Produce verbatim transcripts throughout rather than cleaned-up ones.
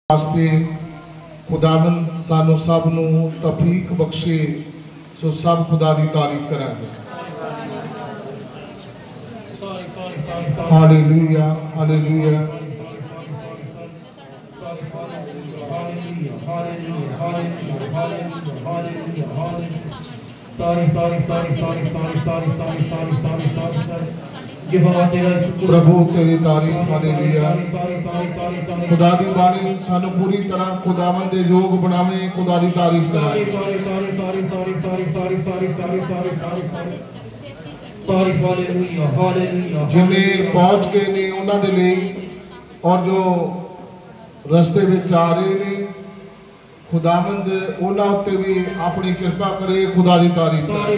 वास्ते खुदावंद सानू सब नू तौफीक बख्शे, सो सब खुदा दी तारीफ करांगे। हालेलुया हालेलुया प्रभु तेरी तारीफ। हालेलुया। खुदा दी बाणी सानू पूरी तरह खुदावंद दे योग बनावे, खुदा दी तारीफ करावे। जिन्हें पहुंच गए ने उन्हां दे लई और जो रस्ते विच आ रहे ने, खुदावंद उन्हां उत्ते भी अपनी कृपा करे, खुदा दी तारीफ करे।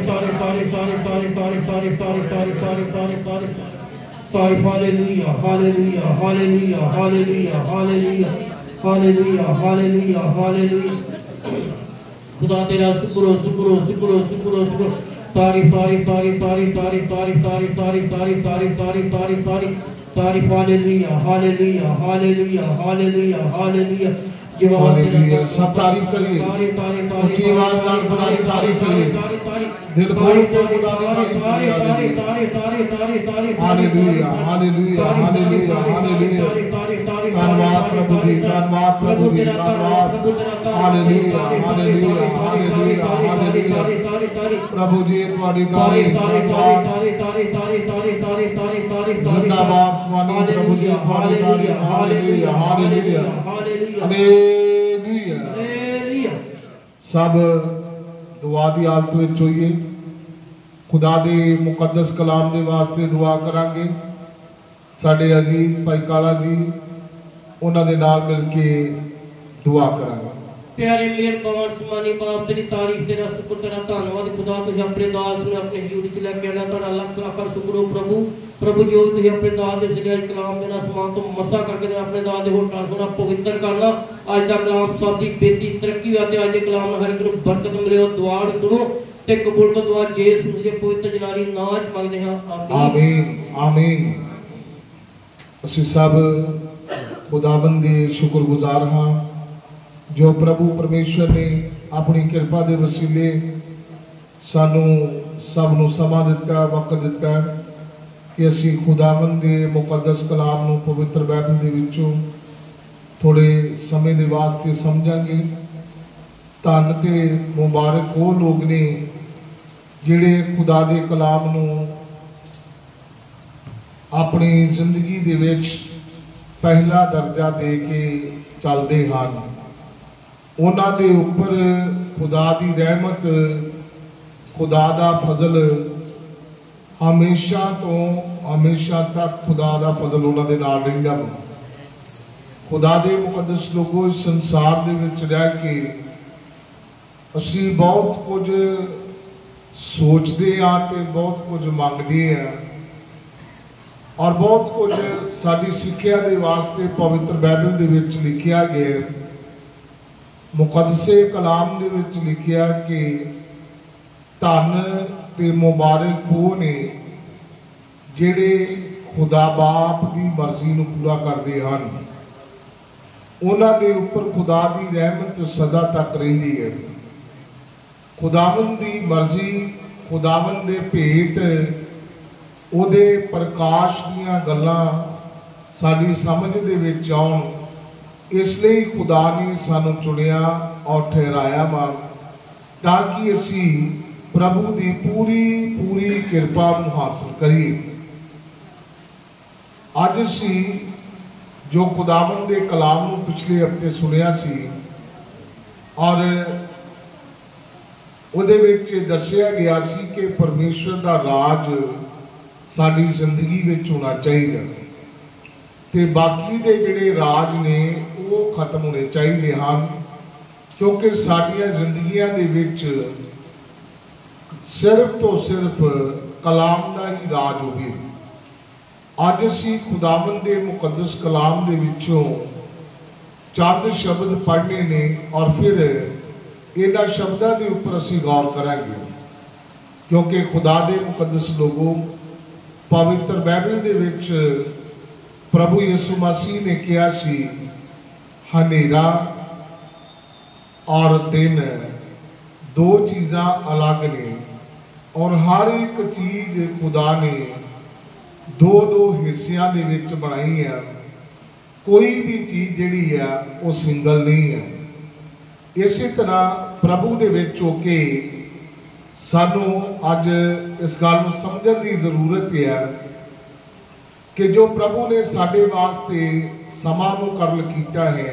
Hallelujah hallelujah hallelujah hallelujah hallelujah hallelujah hallelujah hallelujah. खुदा तेरा शुक्र शुक्र शुक्र शुक्र शुक्र। तारीफ तारीफ तारीफ तारीफ तारीफ तारीफ तारीफ तारीफ तारीफ तारीफ तारीफ तारीफ तारीफ तारीफ। Hallelujah hallelujah hallelujah hallelujah hallelujah. Hallelujah. सब तारीफ करिए, ऊंची आवाज नाल खुदा दी तारीफ करिए, दिल खोल के खुदा दी तारीफ करिए। Hallelujah hallelujah hallelujah hallelujah. धन्यवाद प्रभु जी, धन्यवाद प्रभु जी, धन्यवाद। Hallelujah hallelujah hallelujah hallelujah. प्रभु जी तुम्हारी तारीफ, जिंदाबाद स्वामी प्रभु जी, हालेलुया हालेलुया हालेलुया हालेलुया। सब दुआ दी हालत विच होइए, खुदा दे मुकद्दस कलाम दे वास्ते दुआ करांगे। साडे अजीज भाई काला जी उन्हां दे नाल मिल के दुआ करांगे। प्यारे मेहरबान सुमानी बाप तेरी तारीफ तेरा शुक्र तेरा धन्यवाद खुदा, तुझे अपने दास ने अपने हजूर च लेके आना, तुहाडा लख लख शुक्र हो प्रभु। प्रभु जो तुझे अपने दास दे जरिए कलाम देना समान तो मसा करके देना, अपने दास दे होठ नाल सोना पवित्र करना। अज दा कलाम सब दी बेटी तरक्की वास्ते अज दे कलाम हर एक नूं बरकत मिले, दुआड़ सुनो ते कबूल तो दुआ यीशु दे पवित्र जलाली नाम च मंगदे हां। आमीन आमीन। असीं सब खुदावंद दे शुक्रगुजार हां जो प्रभु परमेश्वर ने अपनी कृपा के वसीले सानू सब नू समा दिता, वक्त दिता कि असी खुदावंद के मुकद्दस कलाम नू पवित्र बाइबल दे विचों थोड़े समय के वास्ते समझांगे। धन ते मुबारक वो लोग ने जिहड़े खुदा के कलाम नू अपनी जिंदगी दे विच पहला दर्जा दे के चलते हैं। उन्हां दे उपर खुदा दी रहमत, खुदा दा फजल हमेशा तो हमेशा तक खुदा दा फजल उन्हां दे नाल रहिंदा है। खुदा दे मुकद्दस लोगों इस संसार दे विच रह के असी बहुत कुछ सोचते हाँ ते बहुत कुछ मंगते हैं और बहुत कुछ साडी सिक्ख्या दे वास्ते पवित्र बाइबल दे विच लिखिया गया है। मुकद्दसे कलाम दे विच लिखिया कि धन ते मुबारक वो ने जिहड़े खुदा बाप की मर्जी नूं पूरा करते हैं, उन्हां दे उपर खुदा की रहमत सदा तक रहिंदी है। खुदावंद की मर्जी, खुदावंद दे भेत, उहदे प्रकाश दीयां गल्लां साडी समझ दे विच आउण, इसलिए खुदा ने सानू चुनिया और ठहराया वा ताकि असी प्रभु की पूरी पूरी कृपा नूं हासिल करिए। अज असी जो खुदावंद के कलाम नूं पिछले हफ्ते सुनिया सी और उहदे विच दस्सिया गया सी कि परमेश्वर का राज साडी जिंदगी विच होना चाहिए ते बाकी दे जिहड़े राज ने वो खत्म होने चाहिए हैं, क्योंकि साडियां जिंदगियां दे विच सिर्फ तो सिर्फ कलाम का ही राज होवे। अज असी खुदावंद दे मुकद्दस कलाम दे विचों चंद शब्द पढ़ने ने और फिर इन्हां शब्दां दे उपर असी गौर करांगे, क्योंकि खुदा दे मुकद्दस लोगों पवित्र बाइबल दे विच प्रभु यीशु मसीह ने कहा सी हनेरा और दिन दो चीज़ां अलग ने और हर एक चीज़ खुदा ने दो दो हिस्सियां दे विच बनाई है। कोई भी चीज़ जिहड़ी है वो सिंगल नहीं है। इसी तरह प्रभु दे विच होके सानू अज इस गल नूं समझण दी जरूरत है कि जो प्रभु ने साडे वास्ते समा मुकर्रर कीता है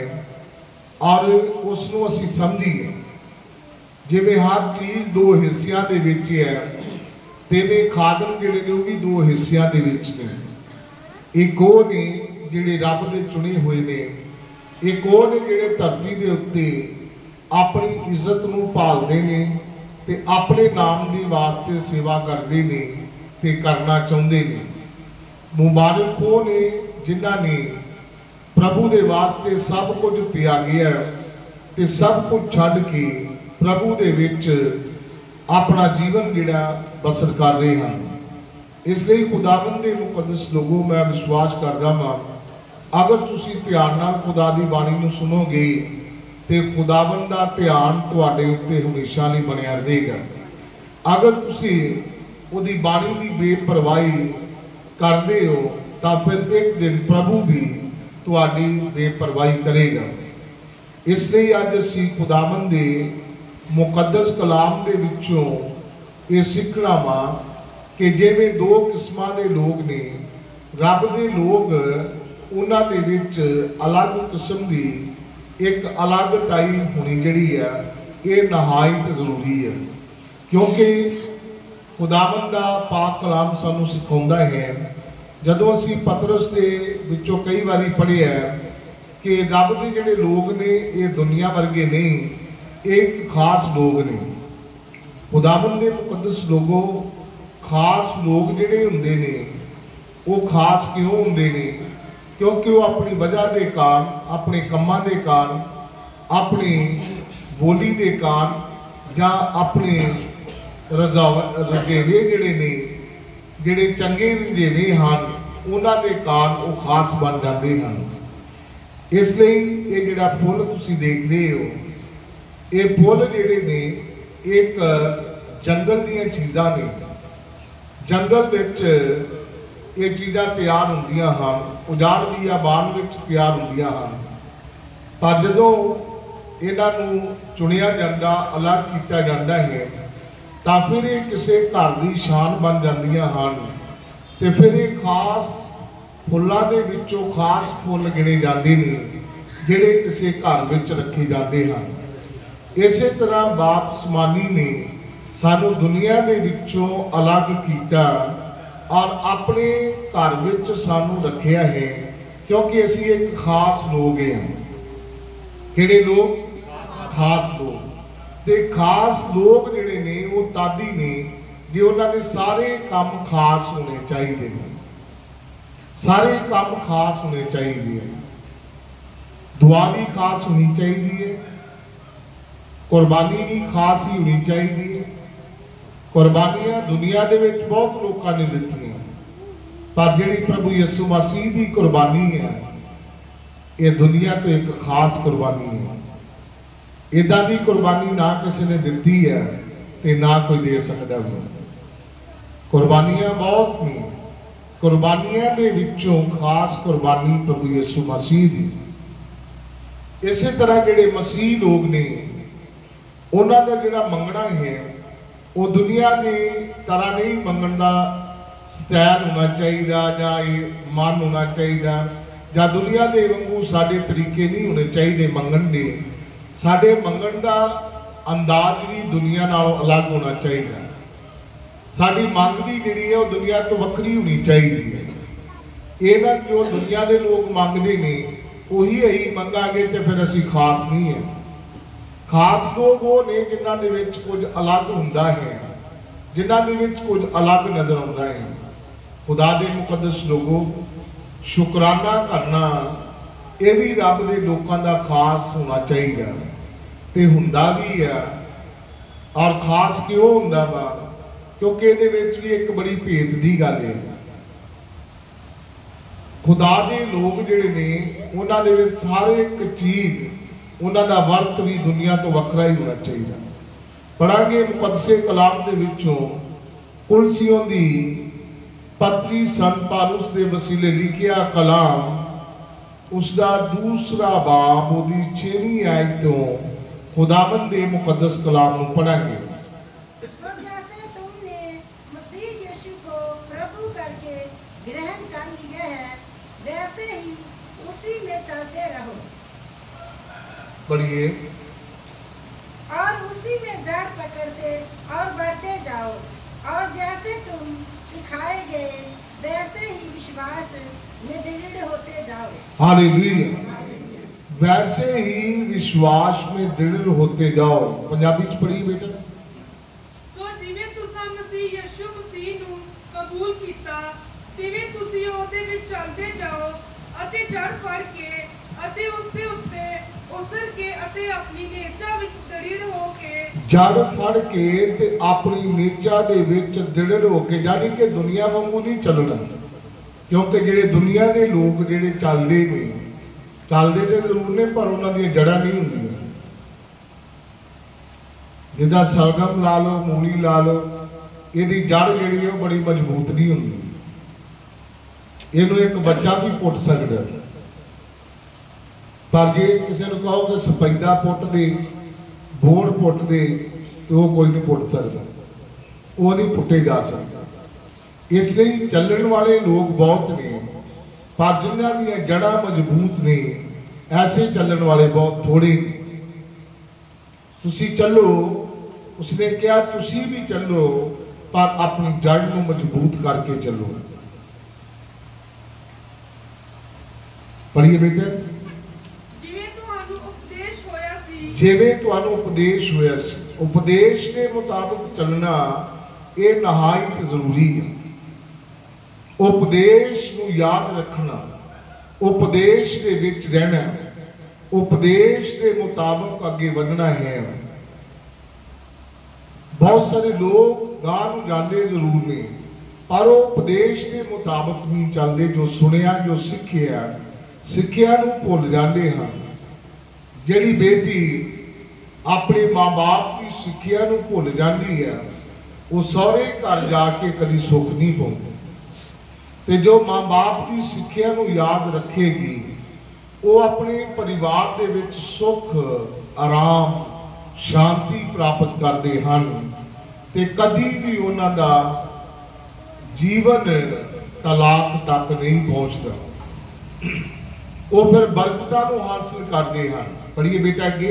और उसनूं असीं समझीए। जिवें हर चीज़ दो हिस्सियां दे विच है, तिवें खादम जिहड़े ने वो भी दो हिस्सियां दे विच ने। एक वो ने जिहड़े रब दे चुने हुए ने, एक वो ने जिहड़े धरती दे उत्ते अपनी इज्जत नूं भालदे ने ते अपने नाम दे वास्ते सेवा करदे ने ते करना चाहुंदे ने। मुबारक वो ने जिन्हां ने प्रभु दे वास्ते सब कुछ त्यागिया ते सब कुछ छड्ड के प्रभु दे विच अपना जीवन जिहड़ा बसर कर रहे हैं। इसलिए खुदावंद दे मुकद्दस लोगों, मैं विश्वास करदा हां अगर तुसीं ध्यान नाल खुदा दी बाणी नूं सुनोगे ते खुदावंद दा ध्यान तुहाडे उत्ते हमेशा लई बनिया रहेगा। अगर तुसीं उहदी बाणी दी बेपरवाही करदे हो तां फिर एक दिन प्रभु भी तुहाडी बेपरवाही करेगा। इसलिए अज असीं खुदावंद दे मुकद्दस कलाम दे विचों ये सीखना वा कि जिवें दो किस्मां दे लोग ने, रब दे लोग उन्हां दे विच अलग किस्म दी एक अलगताई होनी जिहड़ी है ये नहायत जरूरी है। क्योंकि खुदावंद दा पाक कलाम सानू सिखाउंदा है, जदों असीं पतरस दे विचों कई वारी पढ़िया कि रब दे जिहड़े लोग ने ये दुनिया वर्गे नहीं, एक खास लोग ने। खुदावंद दे मुकद्दस लोगों, खास लोग जिहड़े हुंदे ने वो खास क्यों हुंदे ने? क्योंकि वो अपनी वजह के कारण, अपने कम्मां के कारण, अपनी बोली के कारण या अपने रजा रजेवे जिहड़े ने, जिहड़े चंगे रजेवे हैं उन्हां दे कारण वो खास बन जाते हैं। इसलिए ये जिहड़ा फुल तुसीं देखदे हो, ये फुल जिहड़े ने एक जंगल दीयां चीज़ां ने। जंगल विच ये चीज़ां तैयार होंदियां हैं, उजाड़ बियाबान विच तैयार होंदियां हैं, पर जदों इन्हां नूं चुनिया जांदा, अलग कीता जांदा है तां फिर ये किसी घर की शान बन जांदियां हैं ते फिर ये खास फुल्लां दे विचों खास फुल गिने जांदे ने जिहड़े किसी घर विच रखे जाते हैं। इसे तरह बाप समानी ने सानू दुनिया दे विचों अलग कीता और अपने घर विच सानू रखिया है, क्योंकि असी एक खास लोग हैं। किहड़े लोग? खास लोग। ते खास लोग जिहड़े ने वो तादी ने जे उन्हां दे सारे काम खास होने चाहिए ने। सारे काम खास होने चाहिए। दुआ भी खास होनी चाहिए, कुर्बानी भी खास ही होनी चाहिए। कुर्बानियां दुनिया दे विच बहुत लोगों ने दित्तियां, पर जिहड़ी प्रभु यीशु मसीह की कुर्बानी है ये दुनिया तो एक खास कुर्बानी है। इदां दी कुर्बानी ना किसी ने दित्ती है ते ना कोई दे सकदा है। कुर्बानियां बहुत ने, कुर्बानियां दे विचों खास कुर्बानी प्रभु यीशु मसीह दी। इसे तरह जिहड़े मसीह लोग ने उन्हां दा जिहड़ा मंगना है वो दुनिया की तरह नहीं मंगण का स्टाइल होना चाहिए या मन होना चाहिए, या दुनिया के वांगू साडे तरीके नहीं होने चाहिए मंगण के। साडे मंगण का अंदाज भी दुनिया नालों अलग होना चाहिए। साडी मंग भी जिहड़ी है वो दुनिया तो वक्री होनी चाहिए। ये ना जो दुनिया के लोग मंगते हैं उही अही मंगांगे तो फिर असीं खास नहीं है। खास लोग वो ने जिन्हां दे विच कुछ अलग हुंदा है, जिन्हां दे विच कुछ अलग नजर आउंदा है। खुदा दे मुकद्दस लोगों, शुकराना करना ये भी रब दे लोकां दा खास होना चाहिए ते हुंदा भी है। और खास क्यों हुंदा वा? क्योंकि इहदे विच भी एक बड़ी भेद दी गल है। खुदा दे लोग जिहड़े ने उन्हां दे विच सारे एक चीज उन्हां दा वर्त भी दुनिया तो वखरा ही होना चाहिए। पढ़ांगे मुकद्दसे कलाम दे विचों कुलसियों दी पत्री सन पालुस दे वसीले लिखिया कलाम उसका दूसरा बाब उहदी छेवीं आयत तो खुदावंद दे मुकद्दस कलाम नूं पढ़ांगे। जैसे तुमने मसीह यीशु को प्रभु करके ग्रहण कर लिया है वैसे ही उसी में चलते रहो पढ़िए। और उसी में जड़ पकड़ते और बढ़ते जाओ और जैसे तुम सिखाए गए वैसे ही विश्वास में दृढ़ होते जाओ। हालेलुया। वैसे ही विश्वास में दृढ़ होते जाओ। पंजाबी च पढ़ी बेटा। सो जिवें तुसां मसीह यीशु मसीह ਨੂੰ ਕਬੂਲ ਕੀਤਾ ਤਿਵੇਂ ਤੁਸੀਂ ਉਹਦੇ ਵਿੱਚ ਚੱਲਦੇ ਜਾਓ ਅਤੇ ਜੜ ਫੜ ਕੇ ਅਤੇ ਉਸ ਦੇ ਉੱਤੇ ਉਸਰ ਕੇ ਅਤੇ ਆਪਣੀ ਨੇਚਾ ਵਿੱਚ ਦ੍ਰਿੜ ਹੋ ਕੇ ਜੜ ਫੜ ਕੇ ਤੇ ਆਪਣੀ ਨੇਚਾ ਦੇ ਵਿੱਚ ਦ੍ਰਿੜ ਹੋ ਕੇ ਯਾਨੀ ਕਿ ਦੁਨੀਆ ਵਾਂਗੂ ਨਹੀਂ ਚੱਲਣਾ ਕਿਉਂਕਿ ਜਿਹੜੇ ਦੁਨੀਆ ਦੇ ਲੋਕ ਜਿਹੜੇ ਚੱਲਦੇ ਨੇ ਚੱਲਦੇ ਤੇ ਜ਼ਰੂਰ ਨੇ ਪਰ ਉਹਨਾਂ ਦੀਆਂ ਜੜਾਂ ਨਹੀਂ ਹੁੰਦੀਆਂ। ਜਿੱਦਾਂ ਸਲਗਮ ਲਾ ਲਓ ਮੂਲੀ ਲਾ ਲਓ ਇਹਦੀ ਜੜ ਜਿਹੜੀ ਉਹ ਬੜੀ ਮਜ਼ਬੂਤ ਨਹੀਂ ਹੁੰਦੀ। ਇਹਨੂੰ ਇੱਕ ਬੱਚਾ ਵੀ ਪੁੱਟ ਸਕਦਾ ਪਰ ਜੇ ਕਿਸੇ ਨੂੰ ਕਹੋ ਕਿ ਸਪੈਦਾ ਪੁੱਟ ਦੇ ਬੋੜ ਪੁੱਟ ਦੇ ਤੇ ਉਹ ਕੋਈ ਨਹੀਂ ਪੁੱਟ ਸਕਦਾ ਉਹ ਨਹੀਂ ਪੁੱਟੇ ਜਾ ਸਕਦਾ। ਇਸ ਲਈ ਚੱਲਣ ਵਾਲੇ ਲੋਕ ਬਹੁਤ ਨੇ ਪਰ ਜਿਨ੍ਹਾਂ ਦੀਆਂ ਜੜਾਂ ਮਜ਼ਬੂਤ ਨੇ ਐਸੇ ਚੱਲਣ ਵਾਲੇ ਬਹੁਤ ਥੋੜੇ ਨੇ। ਤੁਸੀਂ ਚੱਲੋ ਉਸਨੇ ਕਿਹਾ ਤੁਸੀਂ ਵੀ ਚੱਲੋ ਪਰ ਆਪਣੀ ਜੜ ਨੂੰ ਮਜ਼ਬੂਤ ਕਰਕੇ ਚੱਲੋ। ਪੜ੍ਹੀਏ ਬੇਟਾ। ਜਿਵੇਂ ਤੁਹਾਨੂੰ ਉਪਦੇਸ਼ ਹੋਇਆ ਸੀ ਜਿਵੇਂ ਤੁਹਾਨੂੰ ਉਪਦੇਸ਼ ਹੋਇਆ ਸੀ ਉਪਦੇਸ਼ ਦੇ ਮੁਤਾਬਕ ਚੱਲਣਾ ਇਹ ਨਹਾਇਤ ਜ਼ਰੂਰੀ ਹੈ। ਉਪਦੇਸ਼ ਨੂੰ ਯਾਦ ਰੱਖਣਾ ਉਪਦੇਸ਼ ਦੇ ਵਿੱਚ ਰਹਿਣਾ ਉਪਦੇਸ਼ ਦੇ ਮੁਤਾਬਕ ਅੱਗੇ ਵਧਣਾ ਹੈ। ਬਹੁਤ ਸਾਰੇ ਲੋਕ ਗਾਂ ਨੂੰ ਜਾਂਦੇ ਜ਼ਰੂਰ ਨੇ ਪਰ ਉਹ ਉਪਦੇਸ਼ ਦੇ ਮੁਤਾਬਕ ਨਹੀਂ ਚੱਲਦੇ। ਜੋ ਸੁਣਿਆ ਜੋ ਸਿੱਖਿਆ ਸਿੱਖਿਆ ਨੂੰ ਭੁੱਲ ਜਾਂਦੇ ਹਨ। ਜਿਹੜੀ ਬੇਟੀ ਆਪਣੇ ਮਾਂ-ਬਾਪ ਦੀ ਸਿੱਖਿਆ ਨੂੰ ਭੁੱਲ ਜਾਂਦੀ ਹੈ ਉਹ ਸਹੁਰੇ ਘਰ ਜਾ ਕੇ ਕਦੀ ਸੁੱਖ ਨਹੀਂ ਪਾਉਂਦੀ ਤੇ ਜੋ ਮਾਂ-ਬਾਪ ਦੀ ਸਿੱਖਿਆ ਨੂੰ ਯਾਦ ਰੱਖੇਗੀ ਉਹ ਆਪਣੇ ਪਰਿਵਾਰ ਦੇ ਵਿੱਚ ਸੁੱਖ ਆਰਾਮ ਸ਼ਾਂਤੀ ਪ੍ਰਾਪਤ ਕਰਦੇ ਹਨ ਤੇ ਕਦੀ ਵੀ ਉਹਨਾਂ ਦਾ ਜੀਵਨ ਤਲਾਕ ਤੱਕ ਨਹੀਂ ਪਹੁੰਚਦਾ। ਉਹ ਫਿਰ ਬਰਕਤਾਂ ਨੂੰ ਹਾਸਲ ਕਰਦੇ ਹਨ। ਪੜ੍ਹੀਏ ਬੇਟਾ ਅੱਗੇ।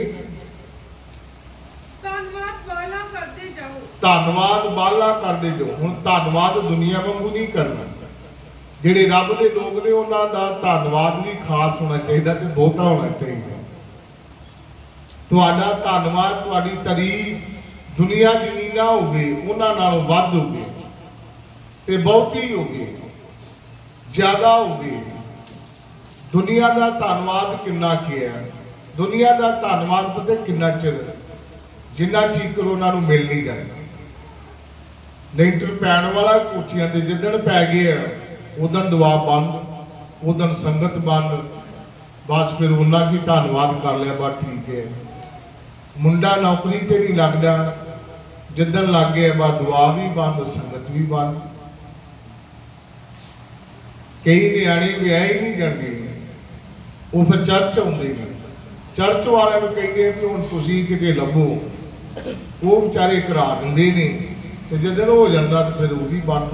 ਧੰਨਵਾਦ ਵਾਲਾ ਕਰਦੇ ਜਾਓ ਧੰਨਵਾਦ ਵਾਲਾ ਕਰਦੇ ਜਾਓ। ਹੁਣ ਧੰਨਵਾਦ ਦੁਨੀਆ ਵਾਂਗੂ ਨਹੀਂ ਕਰਨਾ। ਜਿਹੜੇ ਰੱਬ ਦੇ ਲੋਕ ਨੇ ਉਹਨਾਂ ਦਾ ਧੰਨਵਾਦ ਵੀ ਖਾਸ ਹੋਣਾ ਚਾਹੀਦਾ ਤੇ ਬਹੁਤਾ ਹੋਣਾ ਚਾਹੀਦਾ। ਤੁਹਾਡਾ ਧੰਨਵਾਦ ਤੁਹਾਡੀ ਤਾਰੀਫ ਦੁਨੀਆ ਜਿੰਨੀ ਨਾ ਹੋਵੇ ਉਹਨਾਂ ਨਾਲੋਂ ਵੱਧ ਹੋਵੇ ਤੇ ਬਹੁਤੀ ਹੋਵੇ ਜ਼ਿਆਦਾ ਹੋਵੇ। ਦੁਨੀਆ ਦਾ ਧੰਨਵਾਦ ਕਿੰਨਾ ਕੀ ਹੈ? ਦੁਨੀਆ ਦਾ ਧੰਨਵਾਦ ਪਤਾ ਕਿੰਨਾ ਚਿਰ ਜਿੰਨਾ ਚੀਕਰ ਉਹਨਾਂ ਨੂੰ ਮਿਲ ਨਹੀਂ ਜਾਂਦਾ। ਲੈਂਟਰ ਪੈਣ ਵਾਲਾ ਕੋਠੀਆਂ ਤੇ ਜਿੱਦਣ ਪੈ ਗਏ ਉਦੋਂ ਦੁਆ ਬੰਦ ਉਦੋਂ ਸੰਗਤ ਬੰਦ ਬਸ ਫਿਰ ਉਹਨਾਂ ਕੀ ਧੰਨਵਾਦ ਕਰ ਲਿਆ ਬਸ ਠੀਕ ਹੈ। ਮੁੰਡਾ ਨੌਕਰੀ ਤੇ ਨਹੀਂ ਲੱਗਦਾ ਜਿੱਦਣ ਲੱਗ ਗਿਆ ਬਸ ਦੁਆ ਵੀ ਬੰਦ ਸੰਗਤ ਵੀ ਬੰਦ। ਕਈ ਨਿਆਣੇ ਵਿਆਹੇ ਨਹੀਂ ਜਾਂਦੇ ਉਹ ਫਿਰ ਚਰਚ ਆਉਂਦੇ ਨੇ। ਚਰਚ ਵਾਲਿਆਂ ਨੂੰ ਕਹਿੰਦੇ ਵੀ ਹੁਣ ਤੁਸੀਂ ਕਿਤੇ ਲੱਭੋ ਉਹ ਵਿਚਾਰੇ ਕਰਾ ਦਿੰਦੇ ਨੇ ਤੇ ਜਦੋਂ ਹੋ ਜਾਂਦਾ ਤੇ ਫਿਰ ਉਹ ਵੀ ਬੰਦ।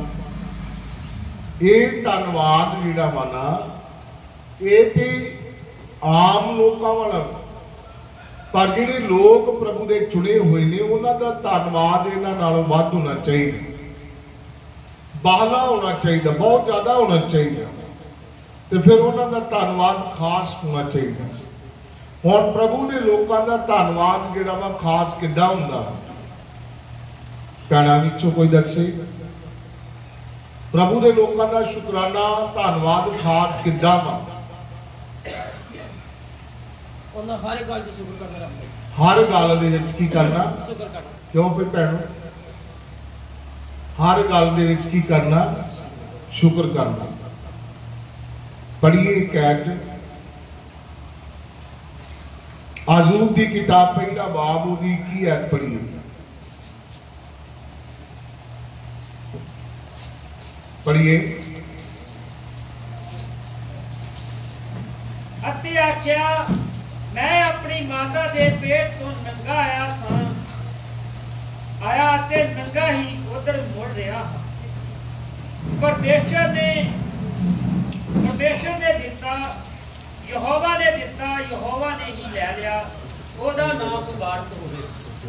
ਇਹ ਧੰਨਵਾਦ ਜਿਹੜਾ ਵਾ ਨਾ ਇਹ ਤੇ ਆਮ ਲੋਕਾਂ ਵਾਲਾ ਪਰ ਜਿਹੜੇ ਲੋਕ ਪ੍ਰਭੂ ਦੇ ਚੁਣੇ ਹੋਏ ਨੇ ਉਹਨਾਂ ਦਾ ਧੰਨਵਾਦ ਇਹਨਾਂ ਨਾਲੋਂ ਵੱਧ ਹੋਣਾ ਚਾਹੀਦਾ। ਬਾਹਲਾ ਹੋਣਾ ਚਾਹੀਦਾ ਬਹੁਤ ਜ਼ਿਆਦਾ ਹੋਣਾ ਚਾਹੀਦਾ ਤੇ ਫਿਰ ਉਹਨਾਂ ਦਾ ਧੰਨਵਾਦ ਖਾਸ ਹੋਣਾ ਚਾਹੀਦਾ। ਹੁਣ ਪ੍ਰਭੂ ਦੇ ਲੋਕਾਂ ਦਾ ਧੰਨਵਾਦ ਜਿਹੜਾ ਵਾ ਖਾਸ ਕਿੱਦਾਂ ਹੁੰਦਾ ਭੈਣਾਂ ਵਿੱਚੋਂ ਕੋਈ ਦੱਸੇ? ਪ੍ਰਭੂ ਦੇ ਲੋਕਾਂ ਦਾ ਸ਼ੁਕਰਾਨਾ ਧੰਨਵਾਦ ਖਾਸ ਕਿੱਦਾਂ ਵਾ? ਉਹਨਾਂ ਹਰ ਗੱਲ 'ਚ ਸ਼ੁਕਰ ਕਰਨਾ ਰੱਬ ਦਾ। ਹਰ ਗੱਲ ਦੇ ਵਿੱਚ ਕੀ ਕਰਨਾ? ਸ਼ੁਕਰ ਕਰਨਾ। ਕਿਉਂ ਫਿਰ ਭੈਣੋ? ਹਰ ਗੱਲ ਦੇ ਵਿੱਚ ਕੀ ਕਰਨਾ? ਸ਼ੁਕਰ ਕਰਨਾ। पढ़िए कैद आजूब की किताब पहला बाब उदी की ऐत पढ़िए। पढ़िए। अति आख्या मैं अपनी माता दे पेट तो नंगा आया सा आया ते नंगा ही उधर मुड़ रहा हाँ। परमेश्वर ने परमेश्वर ने दिता यहोवा ने दिता यहोवा ने ही ले लिया ओदा नाम मुबारक होवे।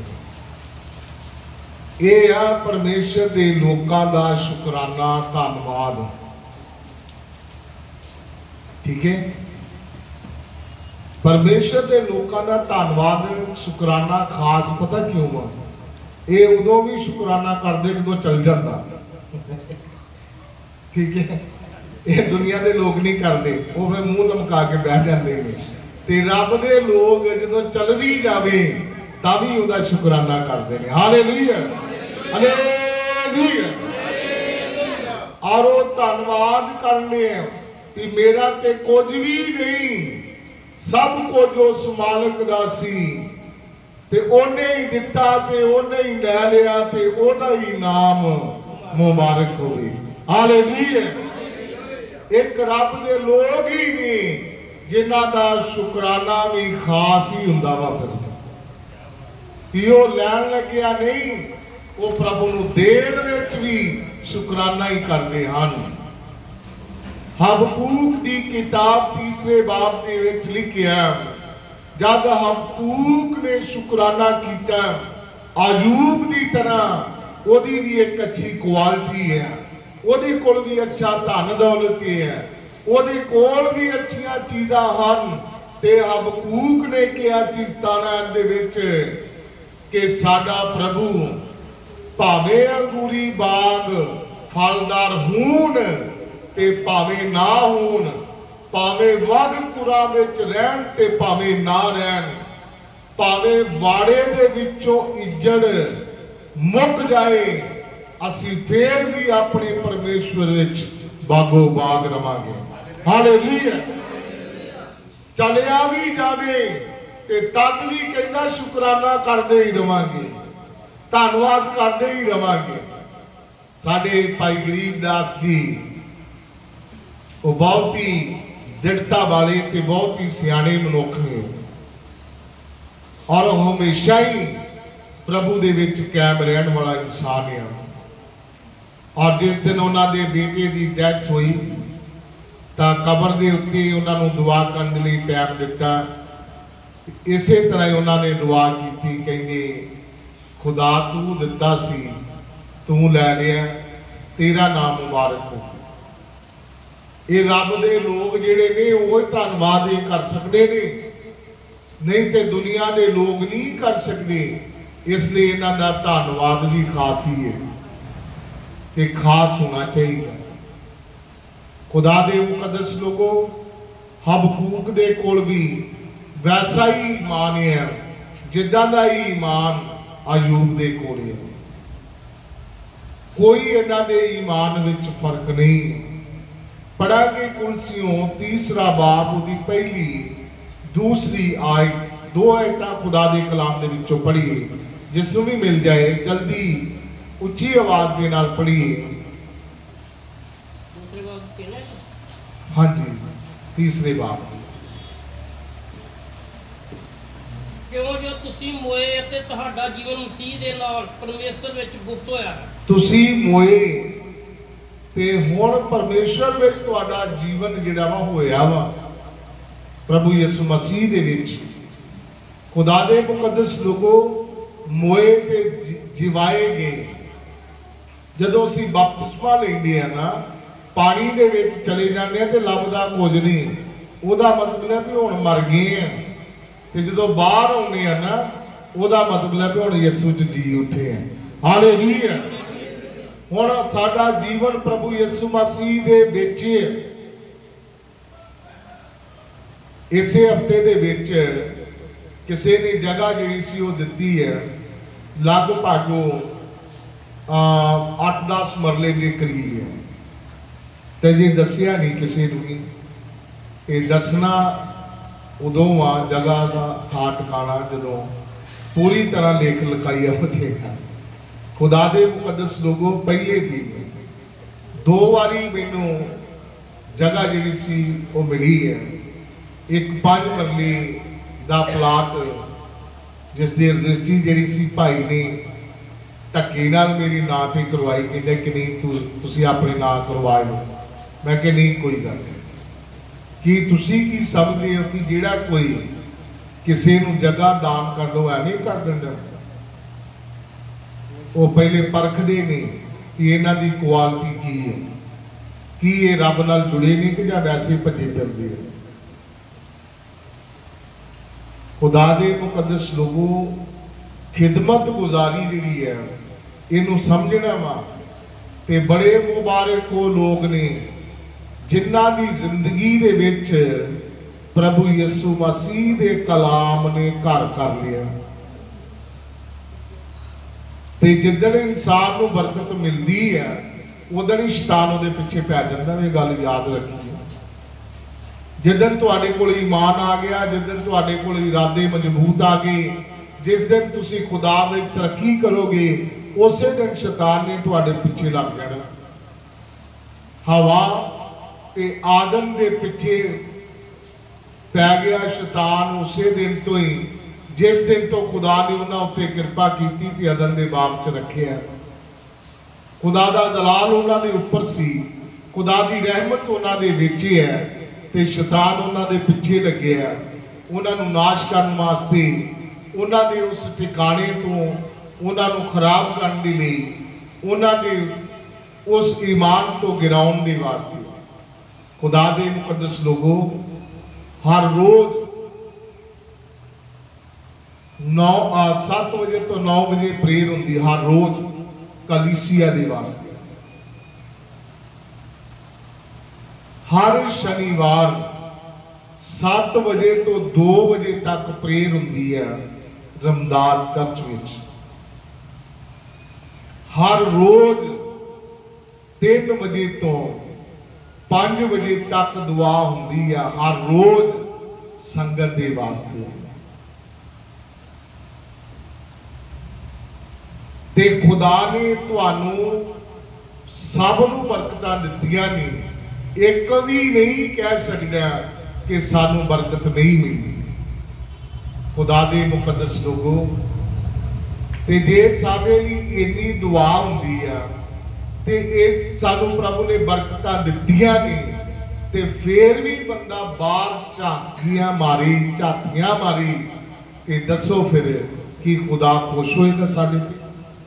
ये आ परमेश्वर दे लोकां दा शुकराना धन्नवाद। ठीक है, परमेश्वर दे लोकां दा धन्नवाद शुकराना खास पता क्यों आ? ये उदों भी शुकराना करते जो चल जाता। ठीक है, ये दुनिया के लोग नहीं करते, वो फिर मूँह लमका के बह जाते हैं। ते रब दे लोग जो चल भी जावे तभी उसका शुकराना करते हैं। Hallelujah hallelujah. और वो धन्नवाद करने कि मेरा ते कुछ भी नहीं, सब कुछ उस मालिक दा सी ते ओने ही दिता ते ओने ही ले लिया ते ओदा ही नाम मुबारक होवे। हालेलुया। एक रब दे लोग ही ने जिन्हां दा शुकराना भी खास ही हुंदा वा। फिर कि वो लैन लग्या नहीं, वो प्रभु नूं देण विच भी शुकराना ही करते हैं। हबकूक दी किताब तीसरे बाब दे विच लिखिया जब हबकूक ने शुकराना किया आजूब की तरह ओदी भी एक अच्छी क्वालिटी है, ओदे कोल भी अच्छा धन दौलत है, ओदे कोल भी अच्छियां चीज़ां हन। ते हबकूक ने कहा सी सताना दे विच कि साडा प्रभु भावे अंगूरी बाग फलदार होण ते भावे ना होण, भावे वग कुरा विच रहन ते भावे ना रहन, भावे वाड़े दे विचों इज्जड़ मुक जाए, असी फिर भी अपने परमेश्वर विच बागो बाग रवांगे। हालेलुया। चलिया भी जावे ते तद भी कहना शुकराना करते ही रवांगे, धन्नवाद करते ही रवांगे। साडे भाई गरीबदास जी वो बहुत ही दृढ़ता वाले ते बहुत ही सियाने मनुख ने और हमेशा ही प्रभु दे विच कायम रहने वाला इंसान है। और जिस दिन उन्होंने बेटे की डेथ हुई तो कबर के उत्ते उन्होंने दुआ करने लिए टाइम दिता। इसे तरह उन्होंने दुआ की, कहेंगे खुदा तू दिता सी तू लै लिया, तेरा नाम मुबारक हो। ये रब दे लोग जिहड़े ने वो धन्नवाद कर सकते ने, नहीं तो दुनिया के लोग नहीं कर सकते। इसलिए इन्हां दा धन्नवाद भी खास ही है ते खास होना चाहिए। खुदा दे मुकद्दस लोगों, हबकूक दे कोल भी वैसा ही ईमान है जिद्दां दा ही ईमान अयूब दे कोल है। कोई इन्हां दे ईमान विच फर्क नहीं। पढ़ांगे कुलसियों तीसरा बाब उदी पहली दूसरी आयत, दो आयतां खुदा दे कलाम दे विचों पढ़िए, जिसनों भी मिल जाए जल्दी उच्ची आवाज के नाल पढ़िए। दूसरे बाब कहना है? हाँ जी, तीसरे बाब। क्यों जो तुसी मोए ते तुहाडा जीवन मसीह दे नाल परमेश्वर विच गुप्त होया है। तुसी मोए ते हुण परमेश्वर विच तुहाडा जीवन जिहड़ा वा होया वा प्रभु यीशु मसीह दे विच। खुदा दे मुकद्दस लोगों, मोए ते जिवाए गए। जदों असीं बपतिस्मा लैंदे आ ना, पानी दे विच चले जांदे आ ते लभदा कुछ नहीं, ओहदा मतलब है कि हुण मर गए आ। ते जदों बाहर आउंदे आ ना, ओहदा मतलब है कि हुण यीशु च जी उठे हैं। हालेलुया। हुण साडा जीवन प्रभु यीशु मसीह दे विच है। इसे हफ्ते दे विच किसी ने जगह जिहड़ी सी वो दित्ती है, लगभग अठ दस मरले के करीब है, तो जी दसिया नहीं किसी ने भी। ये दसना उदों आ जगह का था ठिकाना जदों पूरी तरह लेख लिखाई हो जाएगा। खुदा दे मुकद्दस लोगों पहले दिन दो बारी मैनू जगह जी सी वो मिली है। एक पांच मरले का प्लाट जिसकी रजिस्ट्री जी सी भाई ने धक्के नाल मेरी नां ते करवाई, कहते कि नहीं तू तुसी अपने नां करवा लो। मैं कहा नहीं कोई गल नहीं। कि तुसी की समझते हो कि जिहड़ा कोई किसी नूं जगह दान कर दो एवें कर दिंदा, वो पहले परखते ने कि इन्हां दी क्वालिटी की है, कि ये रब नाल जुड़े नहीं कि जां वैसे भजे फिरदे हैं। खुदा दे मुकद्दस लोगों खिदमत गुजारी जिहड़ी है इनू समझना वा ते बड़े मुबारक वो लोग ने जिन्हां दी जिंदगी दे विच प्रभु यीशु मसीह दे कलाम ने घर कर लिया। ते जिद्दण इंसान नूं बरकत मिलती है उदण ही शैतान उहदे पिछे पै जांदा। ये गल याद रखिए। जिदन तुहाडे कोल ईमान आ गया, जिदन तुहाडे कोल इरादे मजबूत आ गए, जिस दिन तुसी खुदा में तरक्की करोगे उस दिन शैतान ने तुहाडे पिछे लग जाना। हवा ते आदम दे पिछे पै गया शैतान उस दिन तो ही जिस दिन तो खुदा ने उन्हां उत्ते कृपा कीती ते अदन दे बाग च रखिया। खुदा दा जलाल उन्हां दे उपर सी, खुदा दी रहमत उन्हां दे विच है ते शैतान उन्हां दे पिछे लगे है उन्हां नूं नाश करन वास्ते, उन्हां दे उस ठिकाने तो उन्हां नूं खराब करन दे लई, उन्हां दे उस ईमान तो गिराउण दे वास्ते। खुदा दे मुकद्दस लोगों हर रोज नौ सत्त बजे तो नौ बजे प्रेयर होंदी हर रोज कलीसिया दे वास्ते। हर शनिवार सात बजे तो दो बजे तक प्रेयर होंदी है रमदास चर्च विच। हर रोज तीन बजे तो पांच बजे तक दुआ होंदी है हर रोज संगत दे वास्ते। ते खुदा ने तुहानू सब नू बरकतां दित्तियां ने, एक भी नहीं कह सकता कि सानू बरकत नहीं मिली। खुदा दे मुकद्दस लोगों ते जे साडे लई इन्नी दुआ हुंदी है ते ये सानू प्रभु ने बरकतां दित्तियां ने ते फिर भी बंदा बाहर झांकियां मारी झांकियां मारी ते दसो फिर कि खुदा खुश होएगा साडे ते?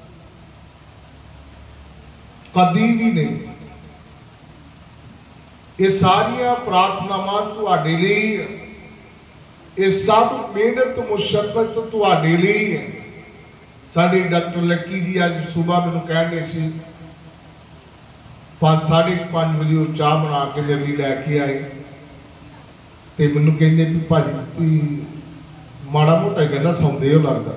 कदी भी नहीं। ये सारिया प्रार्थनावां तुहाडे लई, ये सब मेहनत मुशक्कत तुहाडे लई है। साडे डॉक्टर लक्की जी अज सुबह मैनूं कहंदे सी पांच साढ़े पांच बजे वो चाह बना के मेरे लिए लैके आए ते मैनूं कहंदे भी भाजी तुसीं माड़ा मोटा कहंदा सौंदे हो लगदा।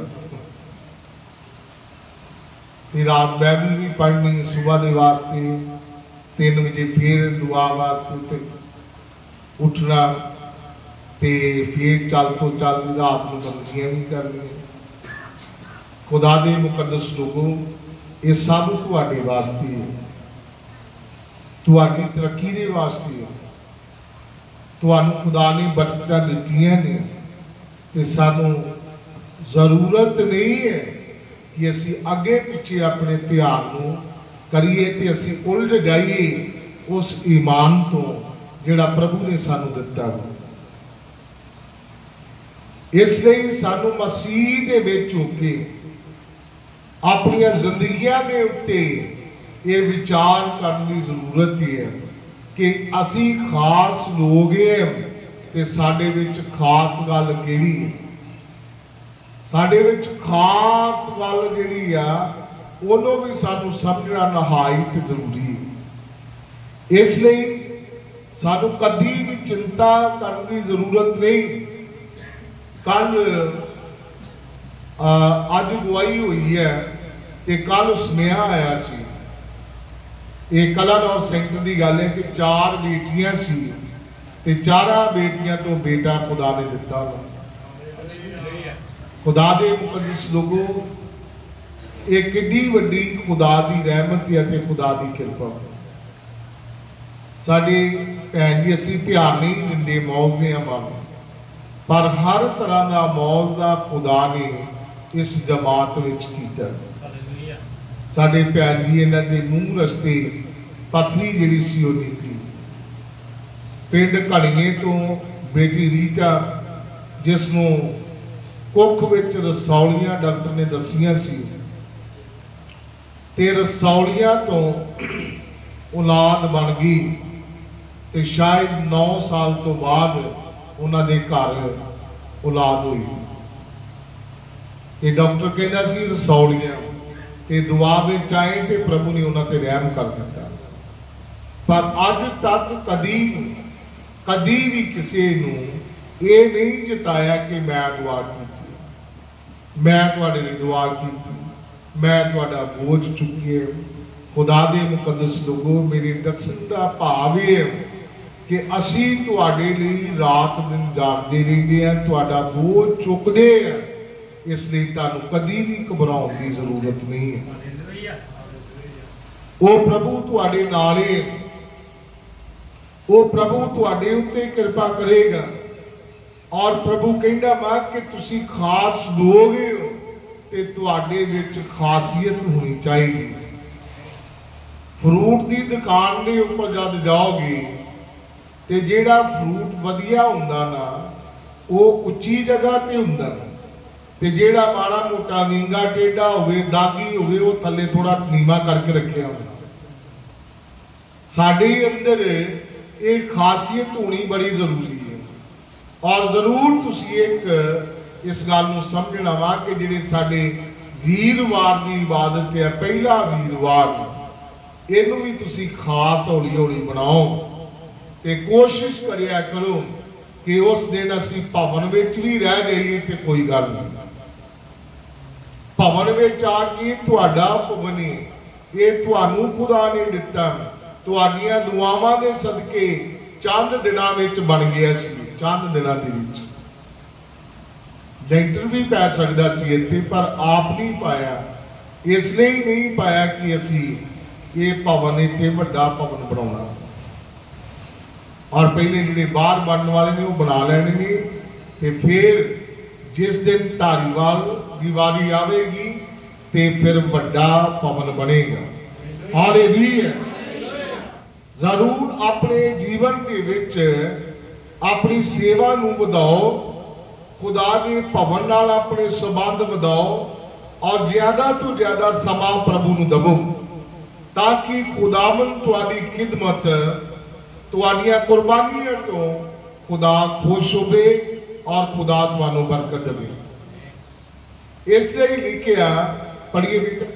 रात बाइबल भी पढ़नी सुबह के वास्ते, तीन बजे फिर दुआ वास्ते उठना ते फिर चल तो चल रात को बंदियां भी करनी। खुदा दे मुकद्दस लोगों ये सब तुहाडे वास्ते है, तुहाडी तरक्की दे वास्ते है। तुहानू खुदा ने बरकतां दित्तियां ने ते सानू जरूरत नहीं है कि असी अगे पिछे अपने ध्यान को करिए ते असी उलझ जाइए उस ईमान तो जिहड़ा प्रभु ने सानू दिता। इसलिए सानू मसीह दे विच होके अपनी जिंदगियां के उत्ते ये विचार करने की जरूरत है कि असी खास लोग हैं ते साडे विच खास गल किहड़ी है। साडे विच खास गल जिहड़ी आ उहनूं भी सानू समझना नहायत जरूरी है। इसलिए सानू कदी भी चिंता करने की जरूरत नहीं। कल अज गवाही हुई है कि कल सुनेहा आया सी, ये कलानौर सेंटर की गल है कि चार बेटियां सी ਤੇ ਚਾਰਾਂ ਬੇਟੀਆਂ ਤੋਂ ਬੇਟਾ खुदा ने दिता वा। खुदा दे मुकद्दस लोगो, एक किड्डी वड्डी खुदा दी रहमत है ते खुदा दी किरपा। साडी भैन जी असीं ध्यान नहीं दिंदे मौत दे अमल, पर हर तरह का मौत का खुदा ने इस जमात विच कीता। साडे भैन जी इन्हां दे मूँह रस्ते पथरी जिहड़ी सी ओह निकली। पिंड घड़ीए तो बेटी रीटा, जिसनों कुख विच रसौलियां डॉक्टर ने दसियां सी, ते रसौलियां तो औलाद बन गई, ते शायद नौ साल तो बाद उन्हां दे घर औलाद हुई। ते डॉक्टर कहता सी रसौलियां, ते दुआ विच आए ते प्रभु ने उन्हां ते रहम कर दिता। पर अज तक कदी कदी भी किसी नूं ये नहीं जताया कि मैं दुआ की, मैं तुहाडे लई दुआ की, मैं तुहाडा बोझ चुकी है। खुदा दे मुकद्दस लोगो, मेरे दसन दा भाव ये है कि असीं तुहाडे लई रात दिन जागदे रहिंदे हां, तुहाडा बोझ चुकदे हां, इसलिए तुहानूं कदी भी घबराउण दी जरूरत नहीं है। वो प्रभु तुहाडे नाल है, वो प्रभु तुहाडे उत्ते कृपा करेगा। और प्रभु कहंदा वा कि तुसी खास लोग हो ते तुहाडे विच खासियत होनी चाहिए। फ्रूट की दुकान के उपर जब जाओगे तो जेड़ा फ्रूट वधिया हुंदा ना वो उच्ची जगह ते हुंदा, ते जेड़ा माड़ा मोटा नींगा टेढ़ा होवे दागी होवे वो थले थोड़ा नीवा करके रखिया हुंदा। साडे अंदर एक खासियत होनी बड़ी जरूरी है। और जरूर तुसी एक इस गल नूं समझना वा कि जिहड़े साडे वीरवार की इबादत है, पहला वीरवार, इहनूं भी तुसी खास हौली हौली बनाओ ते कोशिश करिया करो कि उस दिन असीं भवन विच भी रह जाइए ते कोई गल नहीं। भवन विच आके तुहाडा भवन है, ये तुहानूं खुदा ने दिता, तुहाडीआं दुआवां दे सदके चंद दिनां विच बन गया सी। चंद दिनां दे विच लेंटर भी पै सकदा सी इत्थे, पर आप नहीं पाया। इसलिए नहीं पाया कि असीं ये भवन इत्थे वड्डा भवन बनाउणा, और पहले जिहड़े बाहर बनने वाले ने वो बना लैणे ने, ते फिर जिस दिन धारीवाल की वारी आवेगी ते फिर वड्डा भवन बनेगा। और ये भी है, जरूर अपने जीवन के विच अपनी सेवा नूं वधाओ, खुदा के भवन नाल अपने संबंध वधाओ, और ज्यादा तो ज्यादा समा प्रभु नूं दवो, ताकि खुदावन तुहाडी खिदमत तुहाडीआं कुर्बानियां तो खुदा खुश होवे और खुदा तुहानूं बरकत देवे। इसलिए लिखिया, पढ़िए बेटा।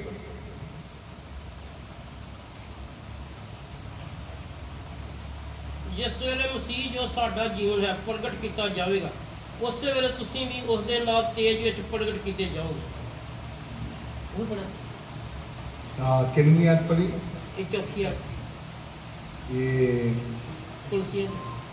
जिस वेले मसीह जो साडा जीवन है प्रगट किया जाएगा, उस वेले तुसीं भी उस दे नाल तेज विच प्रगट किए जाओगे। वो पढ़ा हां, कितनी आयत पढ़ी? ये चौथी आयत, ये कुलसिया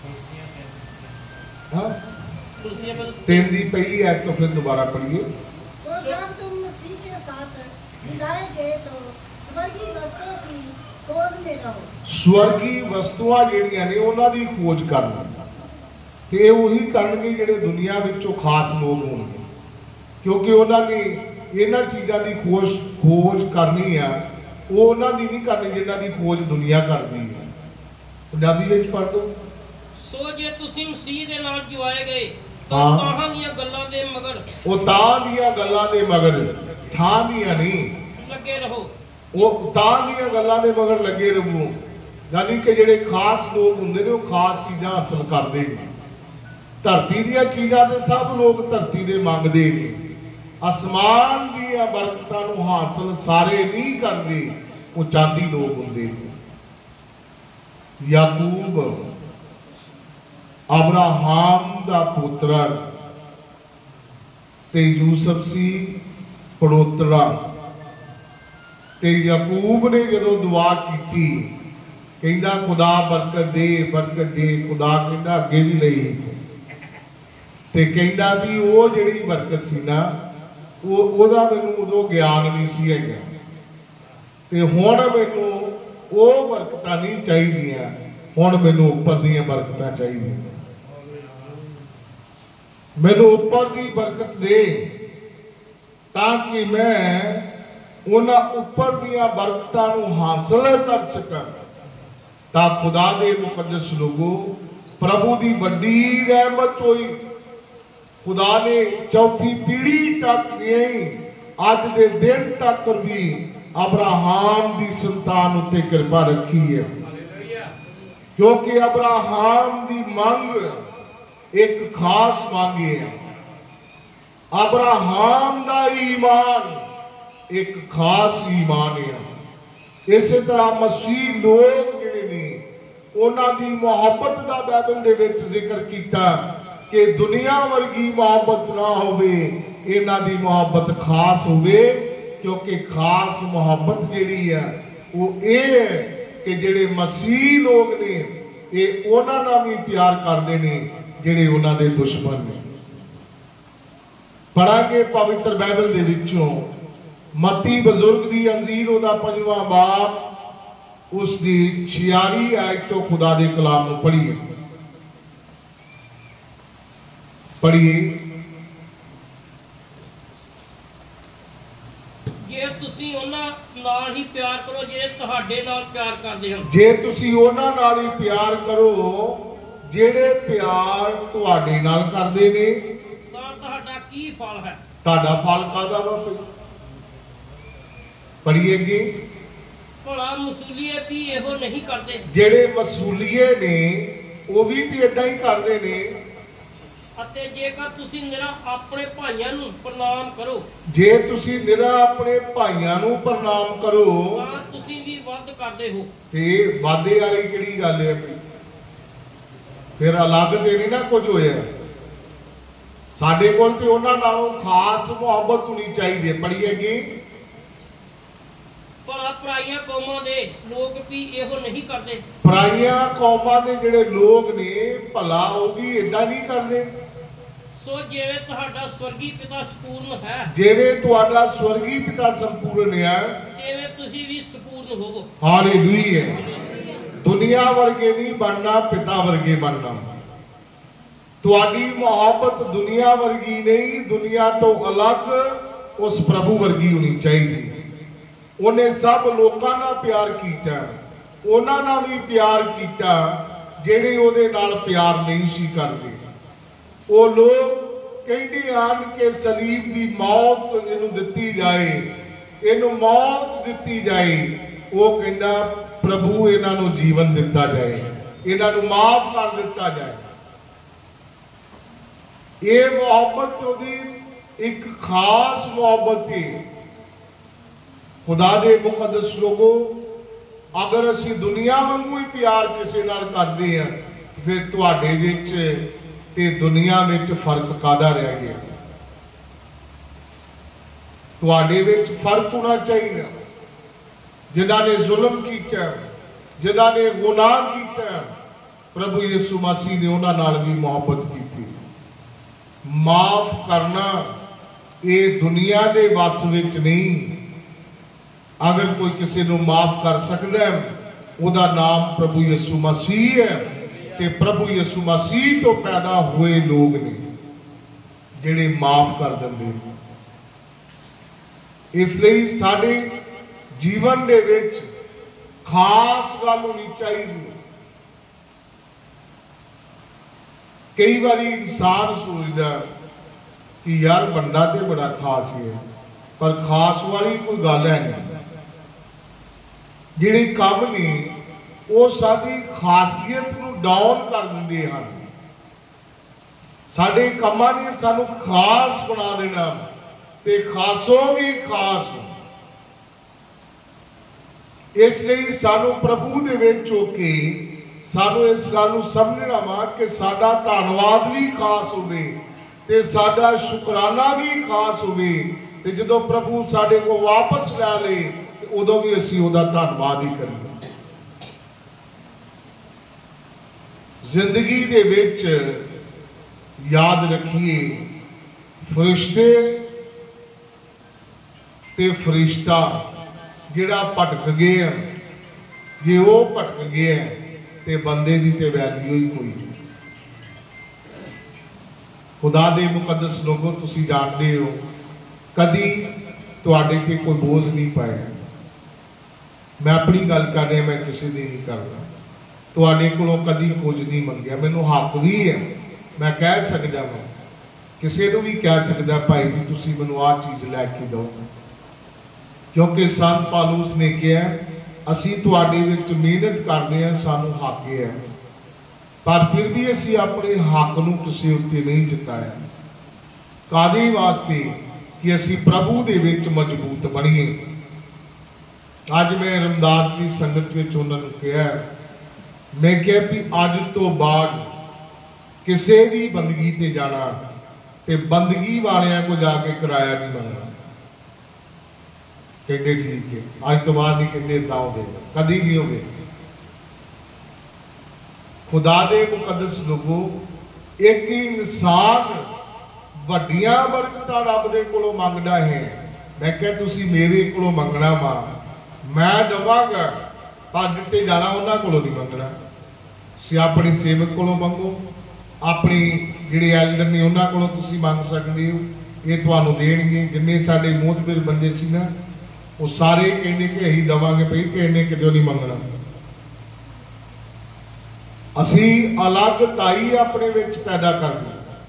हां कुलसिया में तीन दी पहली आयत तो फिर दोबारा पढ़िए। सो जब तुम मसीह के साथ जिलाए गए तो स्वर्गीय वस्तुओं की खोज में रहो। स्वर्गीय वस्तुआं ਜਿਹੜੀਆਂ ਨੇ ਉਹਨਾਂ ਦੀ ਖੋਜ ਕਰਨਾ, ਤੇ ਉਹੀ ਕਰਨਗੇ ਜਿਹੜੇ ਦੁਨੀਆ ਵਿੱਚੋਂ ਖਾਸ ਲੋਕ ਹੋਣਗੇ, ਕਿਉਂਕਿ ਉਹਨਾਂ ਨੇ ਇਹਨਾਂ ਚੀਜ਼ਾਂ ਦੀ ਖੋਜ ਖੋਜ ਕਰਨੀ ਆ, ਉਹ ਉਹਨਾਂ ਦੀ ਨਹੀਂ ਕਰਨੀ ਜਿਨ੍ਹਾਂ ਦੀ ਖੋਜ ਦੁਨੀਆ ਕਰਦੀ ਹੈ। ਪੰਜਾਬੀ ਵਿੱਚ ਪੜ੍ਹ ਦੋ। ਸੋ ਜੇ ਤੁਸੀਂ ਮਸੀਹ ਦੇ ਨਾਲ ਜਿਵਾਏ ਗਏ ਤਾਂ ਹਾਂ। ਤਾਹਾਂ ਦੀਆਂ ਗੱਲਾਂ ਦੇ ਮਗਰ ਉਹ ਤਾਂ ਦੀਆਂ ਗੱਲਾਂ ਦੇ ਮਗਰ, ਠਾਂ ਦੀਆਂ ਨਹੀਂ, ਲੱਗੇ ਰਹੋ। ਉਹ ਤਾਂ ਦੀਆਂ ਗੱਲਾਂ ਦੇ ਮਗਰ ਲੱਗੇ ਰਹੋ। यानी कि ਜਿਹੜੇ खास लोग ਹੁੰਦੇ ਨੇ ਉਹ खास चीज़ां हासिल करते हैं। धरती ਦੀਆਂ चीज़ां ਤੇ सब लोग धरती ਦੇ ਮੰਗਦੇ ਨੇ, आसमान ਦੀਆਂ ਬਰਕਤਾਂ ਨੂੰ हासिल ਸਾਰੇ नहीं करते, वो चांदी लोग ਹੁੰਦੇ ਨੇ। याकूब अब्राहम दा पुत्र ते यूसुफ सी पड़ोतरा, ते याकूब ने जदों दुआ की ਕਹਿੰਦਾ ਖੁਦਾ ਬਰਕਤ ਦੇ ਬਰਕਤ ਦੇ। ਖੁਦਾ ਕਹਿੰਦਾ ਅੱਗੇ ਵੀ ਲਈ ਤੇ ਕਹਿੰਦਾ ਵੀ ਉਹ ਜਿਹੜੀ ਬਰਕਤ ਸੀ ਨਾ ਉਹ ਉਹਦਾ ਮੈਨੂੰ ਉਦੋਂ ਗਿਆਨ ਨਹੀਂ ਸੀ ਹੈਗਾ ਤੇ ਹੁਣ ਮੈਨੂੰ ਉਹ ਬਰਕਤਾਂ ਨਹੀਂ ਚਾਹੀਦੀਆਂ, ਹੁਣ ਮੈਨੂੰ ਉੱਪਰ ਦੀਆਂ ਬਰਕਤਾਂ ਚਾਹੀਦੀਆਂ। ਮੈਨੂੰ ਉੱਪਰ ਦੀ ਬਰਕਤ ਦੇ ਤਾਂ ਕਿ ਮੈਂ ਉਹਨਾਂ ਉੱਪਰ ਦੀਆਂ ਬਰਕਤਾਂ ਨੂੰ ਹਾਸਲ ਕਰ ਸਕਾਂ। ਤਾਂ ਖੁਦਾ ਦੇ ਮੁਕੱਦਸ ਲੋਗੋ, ਪ੍ਰਭੂ ਦੀ ਵੱਡੀ ਰਹਿਮਤ ਹੋਈ। ਖੁਦਾ ਨੇ ਚੌਥੀ ਪੀੜ੍ਹੀ ਤੱਕ ਨਹੀਂ, ਅੱਜ ਦੇ ਦਿਨ ਤੱਕ ਵੀ ਅਬਰਾਹਾਮ ਦੀ ਸੰਤਾਨ ਉੱਤੇ ਕਿਰਪਾ ਰੱਖੀ ਹੈ, ਕਿਉਂਕਿ ਅਬਰਾਹਾਮ ਦੀ ਮੰਗ ਇੱਕ ਖਾਸ ਮੰਗ ਹੈ। ਅਬਰਾਹਾਮ ਦਾ ਈਮਾਨ ਇੱਕ ਖਾਸ ਈਮਾਨ ਹੈ। ਇਸੇ ਤਰ੍ਹਾਂ ਮਸੀਹ ਲੋਕ ਜਿਹੜੇ ਨੇ ਉਹਨਾਂ ਦੀ ਮੁਹੱਬਤ ਦਾ ਬਾਈਬਲ ਦੇ ਵਿੱਚ ਜ਼ਿਕਰ ਕੀਤਾ ਕਿ ਦੁਨੀਆ ਵਰਗੀ ਮੁਹੱਬਤ ਨਾ ਹੋਵੇ, ਇਹਨਾਂ ਦੀ ਮੁਹੱਬਤ ਖਾਸ ਹੋਵੇ, ਕਿਉਂਕਿ ਖਾਸ ਮੁਹੱਬਤ ਜਿਹੜੀ ਹੈ ਉਹ ਇਹ ਹੈ ਕਿ ਜਿਹੜੇ ਮਸੀਹ ਲੋਕ ਨੇ ਇਹ ਉਹਨਾਂ ਨਾਲ ਵੀ ਪਿਆਰ ਕਰਦੇ ਨੇ ਜਿਹੜੇ ਉਹਨਾਂ ਦੇ ਦੁਸ਼ਮਣ ਨੇ। ਪੜਾਂਗੇ ਪਵਿੱਤਰ ਬਾਈਬਲ ਦੇ ਵਿੱਚੋਂ ਮਤੀ ਬਜ਼ੁਰਗ ਦੀ ਅੰਜੀਲ ਉਹਦਾ ਪੰਜਵਾਂ ਬਾਬ ਉਸ ਦੀ ਛਿਆਲੀ ਆਇਤ ਤੋਂ ਖੁਦਾ ਦੇ ਕਲਾਮ ਨੂੰ ਪੜ੍ਹੀਏ ਪੜ੍ਹੀਏ ਜੇ ਤੁਸੀਂ ਉਹਨਾਂ ਨਾਲ ਹੀ ਪਿਆਰ ਕਰੋ ਜਿਹੜੇ ਤੁਹਾਡੇ ਨਾਲ ਪਿਆਰ ਕਰਦੇ ਹਨ। ਜੇ ਤੁਸੀਂ ਉਹਨਾਂ ਨਾਲ ਹੀ ਪਿਆਰ ਕਰੋ ਜਿਹੜੇ ਪਿਆਰ ਤੁਹਾਡੇ ਨਾਲ ਕਰਦੇ ਨੇ ਤਾਂ ਤੁਹਾਡਾ ਕੀ ਫਲ ਹੈ? ਤੁਹਾਡਾ ਫਲ ਕਾਹਦਾ ਵਾ? ਪੜ੍ਹੀਏ ਅੱਗੇ। ਭਲਾ ਮਸੂਲੀਏ ਵੀ ਇਹੋ ਨਹੀਂ ਕਰਦੇ? ਜਿਹੜੇ ਮਸੂਲੀਏ ਨੇ ਉਹ ਵੀ ਤੇ ਇਦਾਂ ਹੀ ਕਰਦੇ ਨੇ। ਅਤੇ ਜੇਕਰ ਤੁਸੀਂ ਨਿਰਾ ਆਪਣੇ ਭਾਈਆਂ ਨੂੰ ਪ੍ਰਣਾਮ ਕਰੋ, ਜੇ ਤੁਸੀਂ ਨਿਰਾ ਆਪਣੇ ਭਾਈਆਂ ਨੂੰ ਪ੍ਰਣਾਮ ਕਰੋ ਤਾਂ ਤੁਸੀਂ ਵੀ ਵੱਧ ਕਰਦੇ ਹੋ। ਤੇ ਵਾਦੇ ਵਾਲੀ ਕਿਹੜੀ ਗੱਲ ਹੈ? ਫਿਰ ਅਲੱਗ ਤੇ ਨਹੀਂ ਨਾ ਕੁਝ ਹੋਇਆ। ਸਾਡੇ ਕੋਲ ਤੇ ਉਹਨਾਂ ਨਾਲੋਂ ਖਾਸ ਮੁਹੱਬਤ ਹੋਣੀ ਚਾਹੀਦੀ ਹੈ। ਪੜ੍ਹੀਏ ਅੱਗੇ। ਭਲਾ ਪਰਾਈਆਂ ਕੌਮਾਂ ਦੇ ਲੋਕ ਵੀ ਇਹੋ ਨਹੀਂ ਕਰਦੇ? ਪਰਾਈਆਂ ਕੌਮਾਂ ਦੇ ਜਿਹੜੇ ਲੋਕ ਨੇ ਭਲਾ ਉਹ ਵੀ ਏਦਾਂ ਨਹੀਂ ਕਰਦੇ। ਸੋ ਜਿਵੇਂ ਤੁਹਾਡਾ ਸਵਰਗੀ ਪਿਤਾ ਸੰਪੂਰਨ ਹੈ, ਜਿਵੇਂ ਤੁਹਾਡਾ ਸਵਰਗੀ ਪਿਤਾ ਸੰਪੂਰਨ ਹੈ, ਜਿਵੇਂ ਤੁਸੀਂ ਵੀ ਸੰਪੂਰਨ ਹੋਵੋ। ਹਾਲੇਲੂਇਆ। ਦੁਨੀਆ ਵਰਗੇ ਨਹੀਂ ਬਣਨਾ, ਪਿਤਾ ਵਰਗੇ ਬਣਨਾ। ਤੁਹਾਡੀ ਮੁਹੱਬਤ ਦੁਨੀਆ ਵਰਗੀ ਨਹੀਂ, ਦੁਨੀਆ ਤੋਂ ਅਲੱਗ ਉਸ ਪ੍ਰਭੂ ਵਰਗੀ ਹੋਣੀ ਚਾਹੀਦੀ। ਉਹਨੇ ਸਭ ਲੋਕਾਂ ਨਾਲ ਪਿਆਰ ਕੀਤਾ, ਉਹਨਾਂ ਨਾਲ ਵੀ ਪਿਆਰ ਕੀਤਾ ਜਿਹੜੇ ਉਹਦੇ ਨਾਲ ਪਿਆਰ ਨਹੀਂ ਸੀ ਕਰਦੇ। ਉਹ ਲੋਕ ਕਹਿੰਦੇ ਹਨ ਕਿ ਸਲੀਬ ਦੀ ਮੌਤ ਇਹਨੂੰ ਦਿੱਤੀ ਜਾਏ, ਇਹਨੂੰ ਮੌਤ ਦਿੱਤੀ ਜਾਏ। ਉਹ ਕਹਿੰਦਾ ਪ੍ਰਭੂ ਇਹਨਾਂ ਨੂੰ ਜੀਵਨ ਦਿੱਤਾ ਜਾਏ, ਇਹਨਾਂ ਨੂੰ ਮਾਫ ਕਰ ਦਿੱਤਾ ਜਾਏ। ਇਹ ਮੁਹੱਬਤ ਉਹਦੀ ਇੱਕ ਖਾਸ ਮੁਹੱਬਤ ਹੈ। ਖੁਦਾ ਦੇ ਮੁਕੱਦਸ ਲੋਗੋ, ਅਗਰ ਅਸੀਂ ਦੁਨੀਆ ਵਾਂਗੂ ਹੀ ਪਿਆਰ ਕਿਸੇ ਨਾਲ ਕਰਦੇ ਹਾਂ ਫਿਰ ਤੁਹਾਡੇ ਵਿੱਚ ਤੇ ਦੁਨੀਆ ਵਿੱਚ ਫਰਕ ਕਾਹਦਾ ਰਹਿ ਗਿਆ? ਤੁਹਾਡੇ ਵਿੱਚ ਫਰਕ ਹੋਣਾ ਚਾਹੀਦਾ। ਜਿਨ੍ਹਾਂ ਨੇ ਜ਼ੁਲਮ ਕੀਤਾ, ਜਿਨ੍ਹਾਂ ਨੇ ਗੁਨਾਹ ਕੀਤਾ, ਪ੍ਰਭੂ ਯਿਸੂ ਮਸੀਹ ਨੇ ਉਹਨਾਂ ਨਾਲ ਵੀ ਮੁਹੱਬਤ ਕੀਤੀ। ਮਾਫ ਕਰਨਾ ਇਹ ਦੁਨੀਆ ਦੇ ਵੱਸ ਵਿੱਚ ਨਹੀਂ। ਅਗਰ ਕੋਈ ਕਿਸੇ ਨੂੰ ਮਾਫ ਕਰ ਸਕਦਾ ਉਹਦਾ ਨਾਮ ਪ੍ਰਭੂ ਯਿਸੂ ਮਸੀਹ ਹੈ ਤੇ ਪ੍ਰਭੂ ਯਿਸੂ ਮਸੀਹ ਤੋਂ ਪੈਦਾ ਹੋਏ ਲੋਕ ਨੇ ਜਿਹੜੇ ਮਾਫ ਕਰ ਦਿੰਦੇ ਨੇ। ਇਸ ਲਈ ਸਾਡੇ ਜੀਵਨ ਦੇ ਵਿੱਚ ਖਾਸ ਗੱਲ ਹੋਣੀ ਚਾਹੀਦੀ। ਕਈ ਵਾਰੀ ਇਨਸਾਨ ਸੋਚਦਾ ਕਿ ਯਾਰ ਬੰਦਾ ਤੇ ਬੜਾ ਖਾਸ ਹੈ, ਪਰ ਖਾਸ ਵਾਲੀ ਕੋਈ ਗੱਲ ਹੈ ਨਹੀਂ। ਜਿਹੜੇ ਕੰਮ ਨੇ ਉਹ ਸਾਡੀ ਖਾਸੀਅਤ ਨੂੰ ਡਾਊਨ ਕਰ ਦਿੰਦੇ ਹਨ। ਸਾਡੇ ਕੰਮਾਂ ਨੇ ਸਾਨੂੰ ਖਾਸ ਬਣਾ ਦੇਣਾ ਤੇ ਖਾਸੋਂ ਵੀ ਖਾਸ। ਇਸ ਲਈ ਸਾਨੂੰ ਪ੍ਰਭੂ ਦੇ ਵਿੱਚ ਹੋ ਕੇ ਸਾਨੂੰ ਇਸ ਗੱਲ ਨੂੰ ਸਮਝਣਾ ਵਾ ਕਿ ਸਾਡਾ ਧੰਨਵਾਦ ਵੀ ਖਾਸ ਹੋਵੇ ਤੇ ਸਾਡਾ ਸ਼ੁਕਰਾਨਾ ਵੀ ਖਾਸ ਹੋਵੇ। ਤੇ ਜਦੋਂ ਪ੍ਰਭੂ ਸਾਡੇ ਕੋਲ ਵਾਪਸ ਲੈ ਲੇ ਉਦੋਂ ਵੀ ਅਸੀਂ ਉਹਦਾ ਧੰਨਵਾਦ ਹੀ ਕਰੀਏ। ਜ਼ਿੰਦਗੀ ਦੇ ਵਿੱਚ ਯਾਦ ਰੱਖੀਏ, ਫਰਿਸ਼ਤੇ ਤੇ ਫਰਿਸ਼ਤਾ ਜਿਹੜਾ ਭਟਕ ਗਏ ਆ, ਜੇ ਉਹ ਭਟਕ ਗਏ ਆ ਤੇ ਬੰਦੇ ਦੀ ਤੇ ਵੈਲਿਊ ਹੀ ਕੋਈ ਨਹੀਂ। ਖੁਦਾ ਦੇ ਮੁਕੱਦਸ ਲੋਗੋ, ਤੁਸੀਂ ਜਾਣਦੇ ਹੋ ਕਦੀ ਤੁਹਾਡੇ ਤੇ ਕੋਈ ਬੋਝ ਨਹੀਂ ਪਾਇਆ। ਮੈਂ ਆਪਣੀ ਗੱਲ ਕਰ ਰਿਹਾ, ਮੈਂ ਕਿਸੇ ਦੀ ਨਹੀਂ ਕਰਦਾ। ਤੁਹਾਡੇ ਕੋਲੋਂ ਕਦੀ ਕੁਝ ਨਹੀਂ ਮੰਗਿਆ। ਮੈਨੂੰ ਹੱਕ ਵੀ ਹੈ, ਮੈਂ ਕਹਿ ਸਕਦਾ ਹਾਂ, ਕਿਸੇ ਨੂੰ ਵੀ ਕਹਿ ਸਕਦਾ ਭਾਈ ਜੀ ਤੁਸੀਂ ਮੈਨੂੰ ਆਹ ਚੀਜ਼ ਲੈ ਕੇ ਦਿਓ, ਕਿਉਂਕਿ ਸੰਤ ਪੌਲੁਸ ਨੇ ਕਿਹਾ ਅਸੀਂ ਤੁਹਾਡੇ ਵਿੱਚ ਮਿਹਨਤ ਕਰਦੇ ਹਾਂ, ਸਾਨੂੰ ਹੱਕ ਹੈ, ਪਰ ਫਿਰ ਵੀ ਅਸੀਂ ਆਪਣੇ ਹੱਕ ਨੂੰ ਕਿਸੇ ਉੱਤੇ ਨਹੀਂ ਜਤਾਇਆ। ਕਾਹਦੇ ਵਾਸਤੇ? ਕਿ ਅਸੀਂ ਪ੍ਰਭੂ ਦੇ ਵਿੱਚ ਮਜ਼ਬੂਤ ਬਣੀਏ। ਅੱਜ ਮੈਂ ਰਮਦਾਸ ਦੀ ਸੰਗਤ ਵਿੱਚ ਉਹਨਾਂ ਨੂੰ ਕਿਹਾ, ਮੈਂ ਕਿਹਾ ਵੀ ਅੱਜ ਤੋਂ ਬਾਅਦ ਕਿਸੇ ਵੀ ਬੰਦਗੀ ਤੇ ਜਾਣਾ ਤੇ ਬੰਦਗੀ ਵਾਲਿਆਂ ਕੋ ਜਾ ਕੇ ਕਿਰਾਇਆ ਨਹੀਂ ਮੰਗਣਾ। ਕਹਿੰਦੇ ਠੀਕ ਹੈ, ਅੱਜ ਤੋਂ ਬਾਅਦ ਨਹੀਂ ਕਹਿੰਦੇ ਤਾਂ ਹੋਵੇਗਾ, ਕਦੀ ਨਹੀਂ ਹੋਵੇ। ਖੁਦਾ ਦੇ ਮੁਕੱਦਸ ਲੋਗੋ, ਇੱਕ ਇਨਸਾਨ ਵੱਡੀਆਂ ਬਰਕਤਾਂ ਰੱਬ ਦੇ ਕੋਲੋਂ ਮੰਗਦਾ ਹੈ। ਮੈਂ ਕਿਹਾ ਤੁਸੀਂ ਮੇਰੇ ਕੋਲੋਂ ਮੰਗਣਾ ਵਾ, ਮੈਂ ਦੇਵਾਂਗਾ, ਪਰ ਦਿੱਤੇ ਜਾਣਾ ਉਹਨਾਂ ਕੋਲੋਂ ਨਹੀਂ ਮੰਗਣਾ। ਤੁਸੀਂ ਆਪਣੇ ਸੇਵਕ ਕੋਲੋਂ ਮੰਗੋ, ਆਪਣੀ ਜਿਹੜੇ ਐਲਡਰ ਨੇ ਉਹਨਾਂ ਕੋਲੋਂ ਤੁਸੀਂ ਮੰਗ ਸਕਦੇ ਹੋ, ਇਹ ਤੁਹਾਨੂੰ ਦੇਣਗੇ। ਜਿੰਨੇ ਸਾਡੇ ਮੋਹਤਬਰ ਬੰਦੇ ਸੀ ਨਾ, ਉਹ ਸਾਰੇ ਕਹਿੰਦੇ ਕਿ ਅਸੀਂ ਦੇਵਾਂਗੇ ਪਈ, ਕਿ ਇਹਨੇ ਕਿਤੇ ਨਹੀਂ ਮੰਗਣਾ। ਅਸੀਂ ਅਲੱਗ ਤਾਈ ਆਪਣੇ ਵਿੱਚ ਪੈਦਾ ਕਰਨੀ।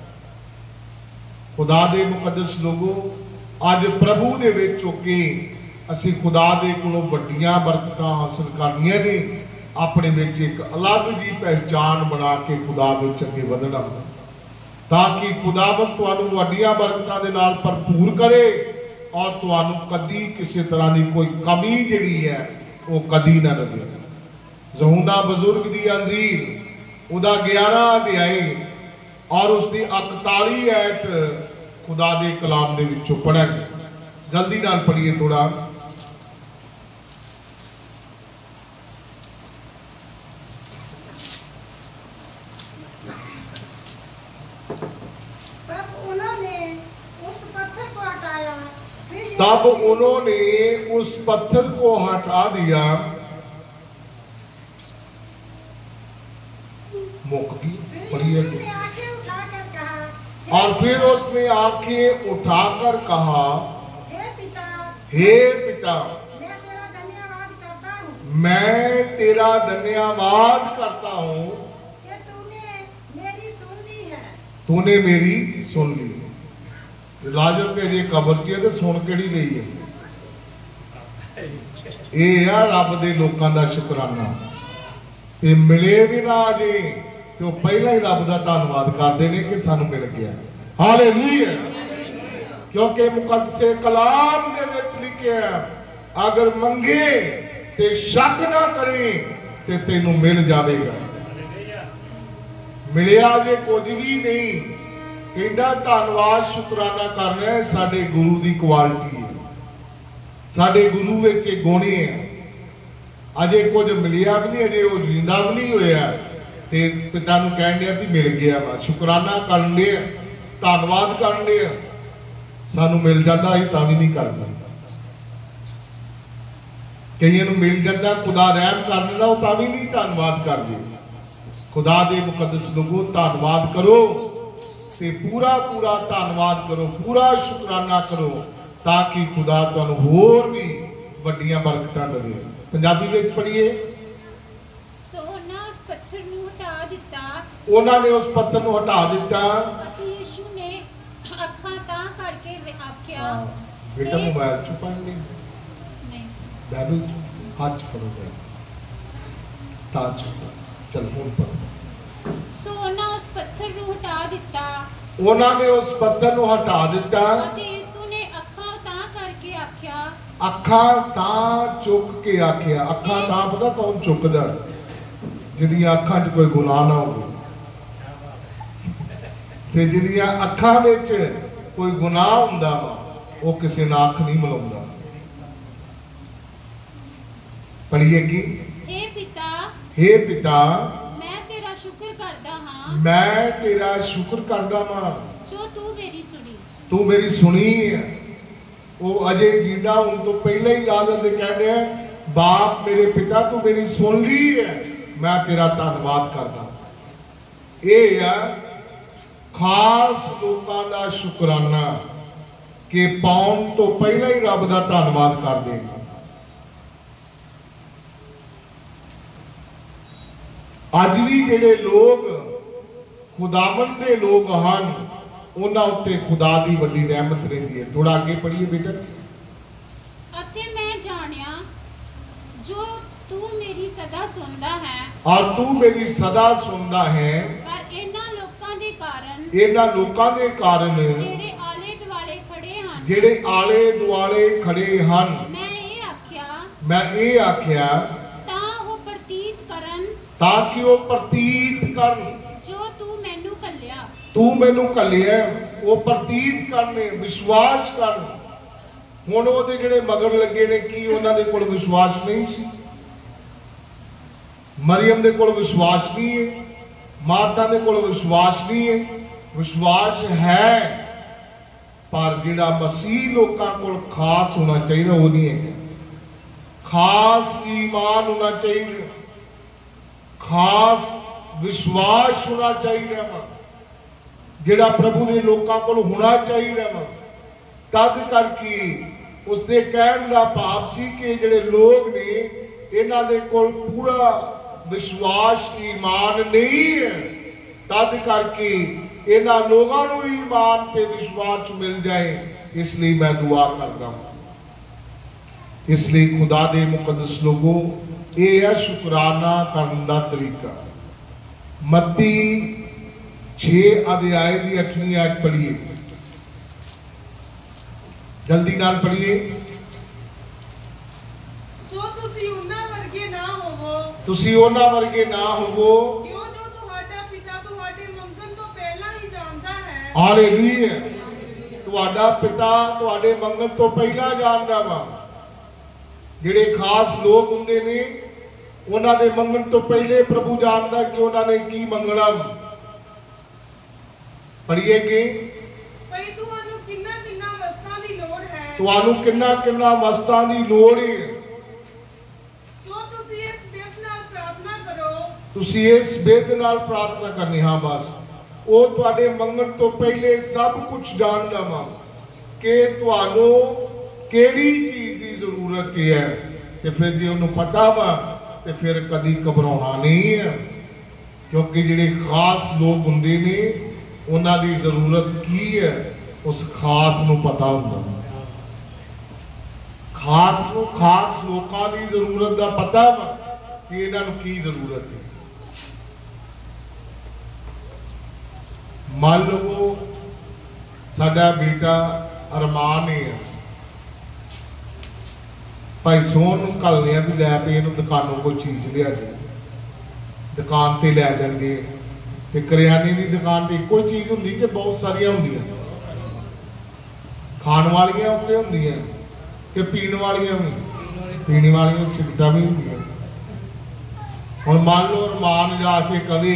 ਖੁਦਾ ਦੇ ਮੁਕੱਦਸ ਲੋਗੋ, ਅੱਜ ਪ੍ਰਭੂ ਦੇ ਵਿੱਚ ਹੋ ਕੇ ਅਸੀਂ ਖੁਦਾ ਦੇ ਕੋਲੋਂ ਵੱਡੀਆਂ ਬਰਕਤਾਂ ਹਾਸਲ ਕਰਨੀਆਂ ਨੇ। ਆਪਣੇ ਵਿੱਚ ਇੱਕ ਅਲੱਗ ਜੀ ਪਹਿਚਾਨ ਬਣਾ ਕੇ ਖੁਦਾ ਵਿੱਚ ਅੱਗੇ ਵਧਣਾ, ਤਾਂ ਕਿ ਖੁਦਾਵੰਦ ਤੁਹਾਨੂੰ ਵੱਡੀਆਂ ਬਰਕਤਾਂ ਦੇ ਨਾਲ ਭਰਪੂਰ ਕਰੇ ਔਰ ਤੁਹਾਨੂੰ ਕਦੀ ਕਿਸੇ ਤਰ੍ਹਾਂ ਦੀ ਕੋਈ ਕਮੀ ਜਿਹੜੀ ਹੈ ਉਹ ਕਦੀ ਨਾ ਰਹੇ। ਜ਼ਹੂਨਾ ਬਜ਼ੁਰਗ ਦੀ ਅੰਜੀਰ ਉਹਦਾ ਗਿਆਰਾਂ ਅਧਿਆਏ ਔਰ ਉਸਦੀ ਇਕਤਾਲੀ ਐਟ ਖੁਦਾ ਦੇ ਕਲਾਮ ਦੇ ਵਿੱਚੋਂ ਪੜਾਂਗੇ। ਜਲਦੀ ਨਾਲ ਪੜ੍ਹੀਏ ਥੋੜਾ। तब उन्होंने उस पत्थर को हटा दिया। मुक गई पढ़िए। और फिर उसने आंखें उठाकर कहा, हे पिता, हे पिता, मैं तेरा धन्यवाद करता हूँ, मैं तेरा धन्यवाद करता हूँ कि तूने मेरी सुन ली है, तूने मेरी सुन ली। लाजर के जे कबर च ते सुन केड़ी लई है? ਇਹ ਆ ਰੱਬ ਦੇ ਲੋਕਾਂ ਦਾ ਸ਼ੁਕਰਾਨਾ। ਤੇ ਮਿਲੇ ਵੀ ਨਾ ਜੇ ਤੇ ਉਹ ਪਹਿਲਾਂ ਹੀ ਰੱਬ ਦਾ ਧੰਨਵਾਦ ਕਰਦੇ ਨੇ ਕਿ ਸਾਨੂੰ ਮਿਲ ਗਿਆ। ਹਾਲੇਲੂਇਆ। ਕਿਉਂਕਿ ਮੁਕੱਦਸੇ ਕਲਾਮ ਦੇ ਵਿੱਚ ਲਿਖਿਆ, ਅਗਰ ਮੰਗੇ ਤੇ ਸ਼ੱਕ ਨਾ ਕਰੇ ਤੇ ਤੈਨੂੰ ਮਿਲ ਜਾਵੇਗਾ। ਮਿਲਿਆ ਜੇ ਕੁਝ ਵੀ ਨਹੀਂ, ਕਹਿੰਦਾ ਧੰਨਵਾਦ ਸ਼ੁਕਰਾਨਾ ਕਰਨਾ ਹੈ। ਸਾਡੇ ਗੁਰੂ ਦੀ ਕੁਆਲਿਟੀ ਹੈ, ਸਾਡੇ ਗੁਰੂ ਵਿੱਚ ਇਹ ਗੁਣ ਹੈ। ਅਜੇ ਕੁਝ ਮਿਲਿਆ ਵੀ ਨਹੀਂ, ਅਜੇ ਉਹ ਜਿੰਦਾ ਵੀ ਨਹੀਂ ਹੋਇਆ ਤੇ ਪਿਤਾ ਨੂੰ ਕਹਿਣ ਡਿਆ ਵੀ ਮਿਲ ਗਿਆ ਵਾ। ਸ਼ੁਕਰਾਨਾ ਕਰਨ ਦੇ, ਧੰਨਵਾਦ ਕਰਨ ਦੇ। ਸਾਨੂੰ ਮਿਲ ਜਾਂਦਾ ਅਸੀਂ ਤਾਂ ਵੀ ਨਹੀਂ ਕਰਦੇ। ਕਈਆਂ ਨੂੰ ਮਿਲ ਜਾਂਦਾ, ਖੁਦਾ ਰਹਿਮ ਕਰ ਦਿੰਦਾ, ਉਹ ਤਾਂ ਵੀ ਨਹੀਂ ਧੰਨਵਾਦ ਕਰਦੇ। ਖੁਦਾ ਦੇ ਮੁਕੱਦਸ ਲੋਗੋ, ਧੰਨਵਾਦ ਕਰੋ ਤੇ ਪੂਰਾ ਪੂਰਾ ਧੰਨਵਾਦ ਕਰੋ, ਪੂਰਾ ਸ਼ੁਕਰਾਨਾ ਕਰੋ, ਤਾਂ ਕਿ ਖੁਦਾ ਤੁਹਾਨੂੰ ਹੋਰ ਵੀ ਵੱਡੀਆਂ ਬਰਕਤਾਂ ਦੇਵੇ। ਪੰਜਾਬੀ ਵਿੱਚ ਪੜ੍ਹੀਏ। ਸੋ ਉਹਨਾਂ ਉਸ ਪੱਥਰ ਨੂੰ ਹਟਾ ਦਿੱਤਾ, ਉਹਨਾਂ ਨੇ ਉਸ ਪੱਥਰ ਨੂੰ ਹਟਾ ਦਿੱਤਾ ਅਤੇ ਯਿਸੂ ਨੇ ਅੱਖਾਂ ਤਾਂ ਕਰਕੇ ਆਖਿਆ। ਬੇਟਾ ਮੋਬਾਈਲ ਚ ਪੜ੍ਹ ਲਈ, ਨਹੀਂ ਬਾਈਬਲ ਚ ਹੱਥ ਫੜੋ ਗਏ ਤਾਂ ਚਲ ਹੁਣ ਪੜ੍ਹੋ। ਸੋ ਉਹਨਾਂ ਉਸ ਪੱਥਰ ਨੂੰ ਹਟਾ ਦਿੱਤਾ, ਉਹਨਾਂ ਨੇ ਉਸ ਪੱਥਰ ਨੂੰ ਹਟਾ ਦਿੱਤਾ ਅਤੇ ਯਿਸੂ ਨੇ ਅੱਖਾਂ ਤਾਂ ਕਰਕੇ ਆਖਿਆ। ਅੱਖਾਂ ਤਾਂ ਚੁੱਕ ਕੇ ਆਖਿਆ। ਅੱਖਾਂ ਤਾਂ ਪਤਾ ਕੌਣ ਚੁੱਕਦਾ? ਜਿਹਦੀਆਂ ਅੱਖਾਂ 'ਚ ਕੋਈ ਗੁਨਾਹ ਨਾ ਹੋਵੇ ਤੇ ਜਿਹਦੀਆਂ ਅੱਖਾਂ ਵਿੱਚ ਕੋਈ ਗੁਨਾਹ ਹੁੰਦਾ ਵਾ, ਉਹ ਕਿਸੇ ਨਾਲ ਅੱਖ ਨਹੀਂ ਮਿਲਾਉਂਦਾ। ਪੜ੍ਹੀਏ ਕੀ? हे पिता, हे पिता, मैं तेरा शुक्र मैं तेरा शुक्र करदा वां जो तू मेरी सुनी। तू मेरी सुनी है। वो अजे जींदा होने तो पहले ही राजा दे कहने बाप मेरे पिता तू मेरी सुन ली है, मैं तेरा धन्यवाद करदा। ये है खास लोगों का शुकराना कि पाउन तो पहले ही रब का धन्यवाद कर देगा। अज भी जेडे लोग खुदावंद दे लोग हैं उन्हां उत्ते खुदा दी वड्डी रहमत रहिंदी है। थोड़ा आगे पढ़िए बेटा। अते मैं जानिया जो तू मेरी सदा सुनदा है, और तू मेरी सदा सुनदा है, पर इन्हां लोकां दे कारण इन्हां लोकां दे कारण जेड़े आले दुआले खड़े हन, जेड़े आले दुआले खड़े हन, मैं ये आख्या मैं ये आख्या तां वो प्रतीत करन ताकि वो प्रतीत कर जो तू मैनू कल्लिया। तू मैनू कलिया वो प्रतीत करने विश्वास कर। हुण ओहदे जेड़े मगर लगे ने की उन्हां दे कोल विश्वास नहीं सी। मरियम दे कोल विश्वास नहीं है, माता दे कोल विश्वास नहीं है। विश्वास है पर जिहड़ा मसीह लोकां कोल खास होना चाहिए वो नहीं है। खास ईमान होना चाहिए, खास विश्वास होना चाहिए वा जिहड़ा प्रभु दे लोकां कोल होना चाहिए वा। तद करके उसके कहण दा भाव सी कि जिहड़े लोग ने इन्हां दे कोल पूरा विश्वास ईमान नहीं है, तद करके इन्हां लोगों नूं ईमान ते विश्वास मिल जाए। इसलिए मैं दुआ करदा हूं। इसलिए खुदा दे मुकद्दस लोगों ये है शुकराना करने का तरीका। मत्ती छे अध्याय की अठवीं आयत पढ़िए, जल्दी नाल पढ़िए। सो तुसी उन्हां वर्गे ना होवो तुसी उन्हां वर्गे ना होवो क्यों जो तुहाडा पिता तुहाडे मंगन तो पहला ही जानदा है। हालेलुया। तुहाडा पिता तुहाडे मंगन तो पहला जानदा वा। जिहड़े खास लोग हुंदे ने उन्हां दे मंगन तो पहले प्रभु जानदा कि उन्हां ने की मंगना। पढ़िए कि भई तुहानू किन्ना किन्ना वस्तां दी लोड़ है, तुहानू किन्ना किन्ना वस्तां दी लोड़ है। सो तुसी इस बेद नाल प्रार्थना करो। तुसी इस बेद नाल प्रार्थना करनी। हाँ बस वो तुहाडे मंगन तो पहले सब कुछ जानदा वा कि तुहानू केड़ी चीज की जरूरत है। ते फिर जे उन्हें पता वा ते फिर कदी घबराना नहीं है, क्योंकि जिहड़े खास लोग हुंदे ने उन्हां दी जरूरत की है उस खास नूं पता हुंदा। खास नूं खास लोकां दी जरूरत दा पता वा कि इन्हां नूं की जरूरत है। मान लो साडा बेटा अरमान है, भाई सोहन नूं घल्लने भी लै पे इहनूं दुकानों कोई चीज़ लिया जाए, दुकान ते लै जाएंगे। ते करियाने की दुकान ते कोई चीज़ हुंदी कि बहुत सारिया हुंदियां, खाण वालियां उत्ते हुंदियां कि पीण वालियां भी, पीने वालियां सिगरटां भी हुंदियां। हुण मान लो अरमान जाके कहे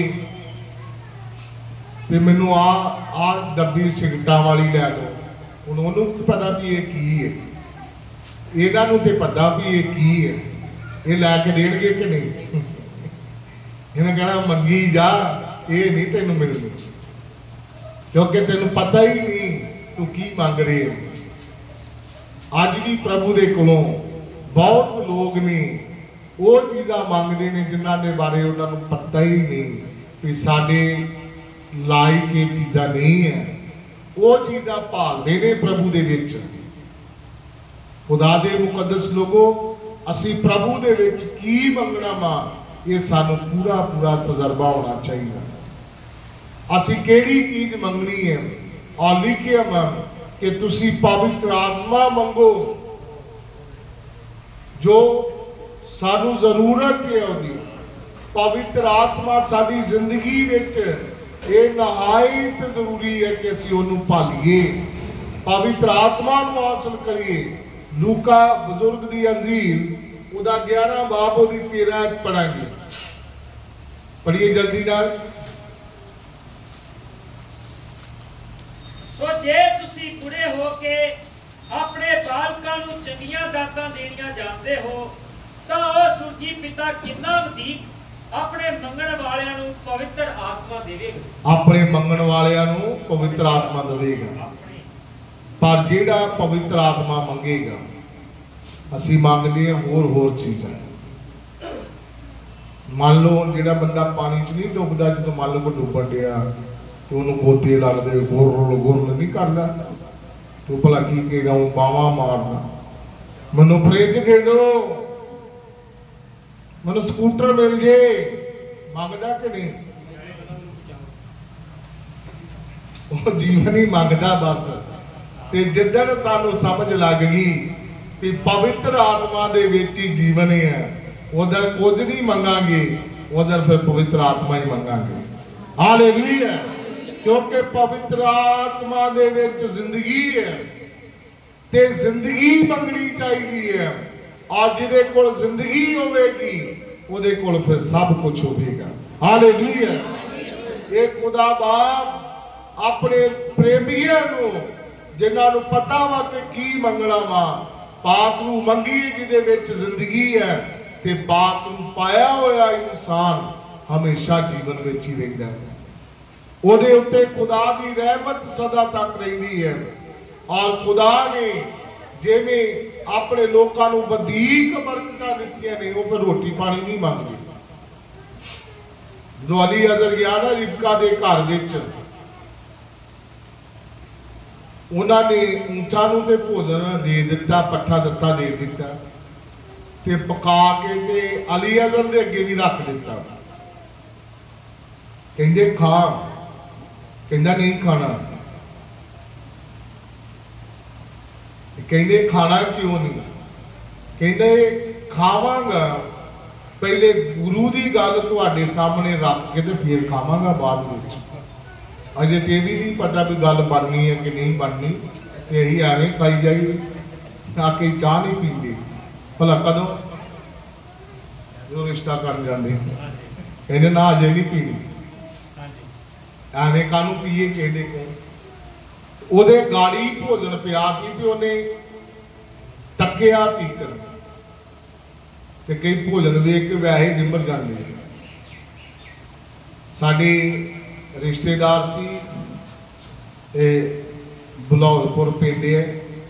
ते मैनूं आ आ डब्बी सिगरटां वाली लै दो। हुण उहनूं की पता भी ये की है, इन्हां नूं ते पता भी ये की है, ये लैके देणगे कि नहीं। इन्हें कहना मंगी जा, ये नहीं तेनों मिलनी, क्योंकि तेनों पता ही नहीं तू की मंग रहे हो। अज भी प्रभु दे कोलों बहुत लोग ने वो चीज़ां मंगते हैं जिन्हां दे बारे उन्हां नूं पता ही नहीं कि साडे लायक ये चीज़ां नहीं है। वो चीज़ां भालदे ने प्रभु दे विच। खुदा दे मुकद्दस लोगों असी प्रभु दे विच की मंगना वा ये सानू पूरा पूरा तजर्बा होना चाहिए। असी केड़ी चीज मंगनी है और लिखिया वा कि तुसी पवित्र आत्मा मंगो जो सानू जरूरत है उसकी। पवित्र आत्मा साडी जिंदगी विच ये नहायत जरूरी है कि असी उन्हूं भालीए, पवित्र आत्मा नूं हासिल करिए। लूका बुजुर्ग दी अंजीर उदा ग्यारह बाब उदी तेरह पढ़ांगे, पढ़िए जल्दी नाल। सो जे तुसी बुढ़े हो के अपने बालकां नूं चंगियां दातां देणियां जानदे हो तां ओ सुरगी पिता किन्ना वधीक अपने मंगण वालियां नूं पवित्र आत्मा देवेगा। अपने मंगण वालियां नूं पवित्र आत्मा देवेगा। पर जेड़ा पवित्र आत्मा मंगेगा, असी मंगते हैं होर होर चीज़ां। मान लो जेड़ा बंदा पानी च नहीं डुबदा, जो मान लो कोई डुबन दिया तो उन्होंने गोते लगते गुरल गुरल नहीं करता, तो भला की कहेगा वो बावां मारना, मैनू फ्रिज दे दो, मैनू स्कूटर मिल जे, मंगदा कि नहीं? वो जीवन ही मंगदा बस। ते जिद्दन सानू समझ लग गई कि पवित्र आत्मा दे विच ही जीवन है, उधर कुछ नहीं मंगांगे, उधर फिर पवित्र आत्मा ही मंगांगे। हालेलुया। क्योंकि पवित्र आत्मा दे विच जिंदगी है ते जिंदगी मंगनी चाहिए है, और जिहदे कोल जिंदगी होवेगी उहदे कोल फिर सब कुछ होवेगा। हालेलुया। ये खुदा बाप अपने प्रेमियों नूं जिन्हां नूं पता वा कि की मंगना वा, पाक नूं मंगी जिहदे विच जिंदगी है, ते पाक नूं पाया होया इंसान हमेशा जीवन विच ही रहिंदा है। ਉਹਦੇ ਉੱਤੇ खुदा की रहमत सदा तक रही है, और खुदा ने जिवें अपने लोगों को वधीक बरकतां दित्तियां ने, वो फिर रोटी पानी नहीं मंगदे। जो अली अजर गया ना रिबका के घर विच, उन्होंने ऊंटा नूं ते भोजन दे दिता, पट्ठा दिता दे दिता, ते पका के ते अली अजर के अगे भी रख दिता। कहंदे खा, कहंदा नहीं खाना। कहंदे खाना क्यों नहीं? कहंदे खावांगा, पहले गुरु की गल तुहाडे सामने रख के ते फिर खावांगा बाद विच। अजे तो यह भी नहीं पता भी गल बननी है कि नहीं बननी, यही एवं खाई जाइए, आके चाह नहीं पीते। भला कदों जो रिश्ता कर जाते कहते ना अजे नहीं पीनी, एवं कानू पीए कहते को। ਉਹਦੇ गाड़ी भोजन पिया सी ते ਉਹਨੇ तक्किया तीकर ते कई भोजन वेख के वैसे ही निंबर जाते। साडे रिश्तेदार सी बलौरपुर पिंड है,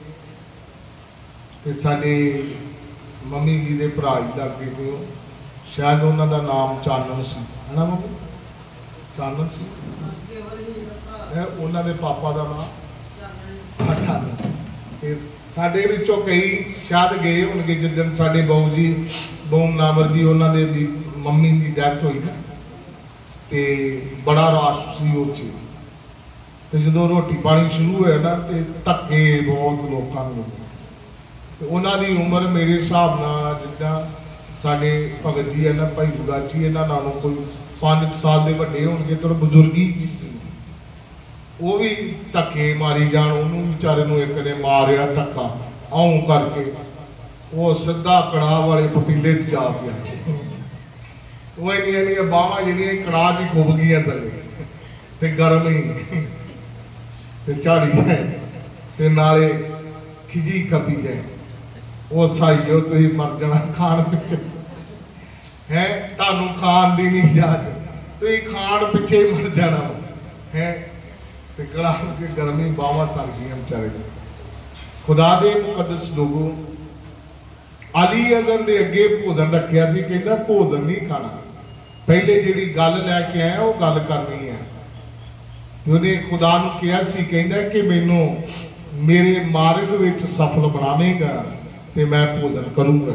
ते साडे मम्मी जी के भरा जी लगे थे, शायद उन्हों का नाम चानन सी, है ना मम्मी? चानन सी उन्होंने पापा का नाम चानन। साडे विचों कई शायद गए होंगे जिदन साडे बहू जी बहू नावर जी उन्होंने भी मम्मी की डैथ हुई ना, ते बड़ा रश सी उस ते जो रोटी पानी शुरू होया ना ते धक्के बहुत लोगों को। उन्होंने उम्र मेरे हिसाब नाल जिद्दां साडे भगत जी है ना भाई गुरदास जी, इन्हां नालों कोई पांच साल के वड्डे होणगे, तो बजुर्गी सी। वो भी धक्के मारी जान, उन्होंने बेचारे नूं एक ने मारिया धक्का आऊं करके, वो सीधा कड़ाह वाले पतीले च जा पिया। वो इन्नियां इन्नियां बाहां जिहड़ियां कड़ाह च खुब गईयां थल्ले, ते गरम ही ते झाड़ी जाए ते नाले खिजी खपी जाए। वो साइयो तुसीं मर जाना खाण पिछे है, तुहानूं खाण दी नहीं इजाजत, तुसीं खाण पिछे ही मर जाना है। ते कड़ाह च गर्मी बाहां सड़ गईयां बेचारे। खुदा दे मुकद्दस लोगों, अली अजर दे अगे भोजन रखिया सी, कहंदा भोजन नहीं खाना, पहले जिहड़ी गल लैके आया वो गल करनी है। उन्हें खुदा नूं कहा सी, कहंदा कि मैनू मेरे मार्ग विच सफल बनावेगा ते मैं भोजन करूंगा।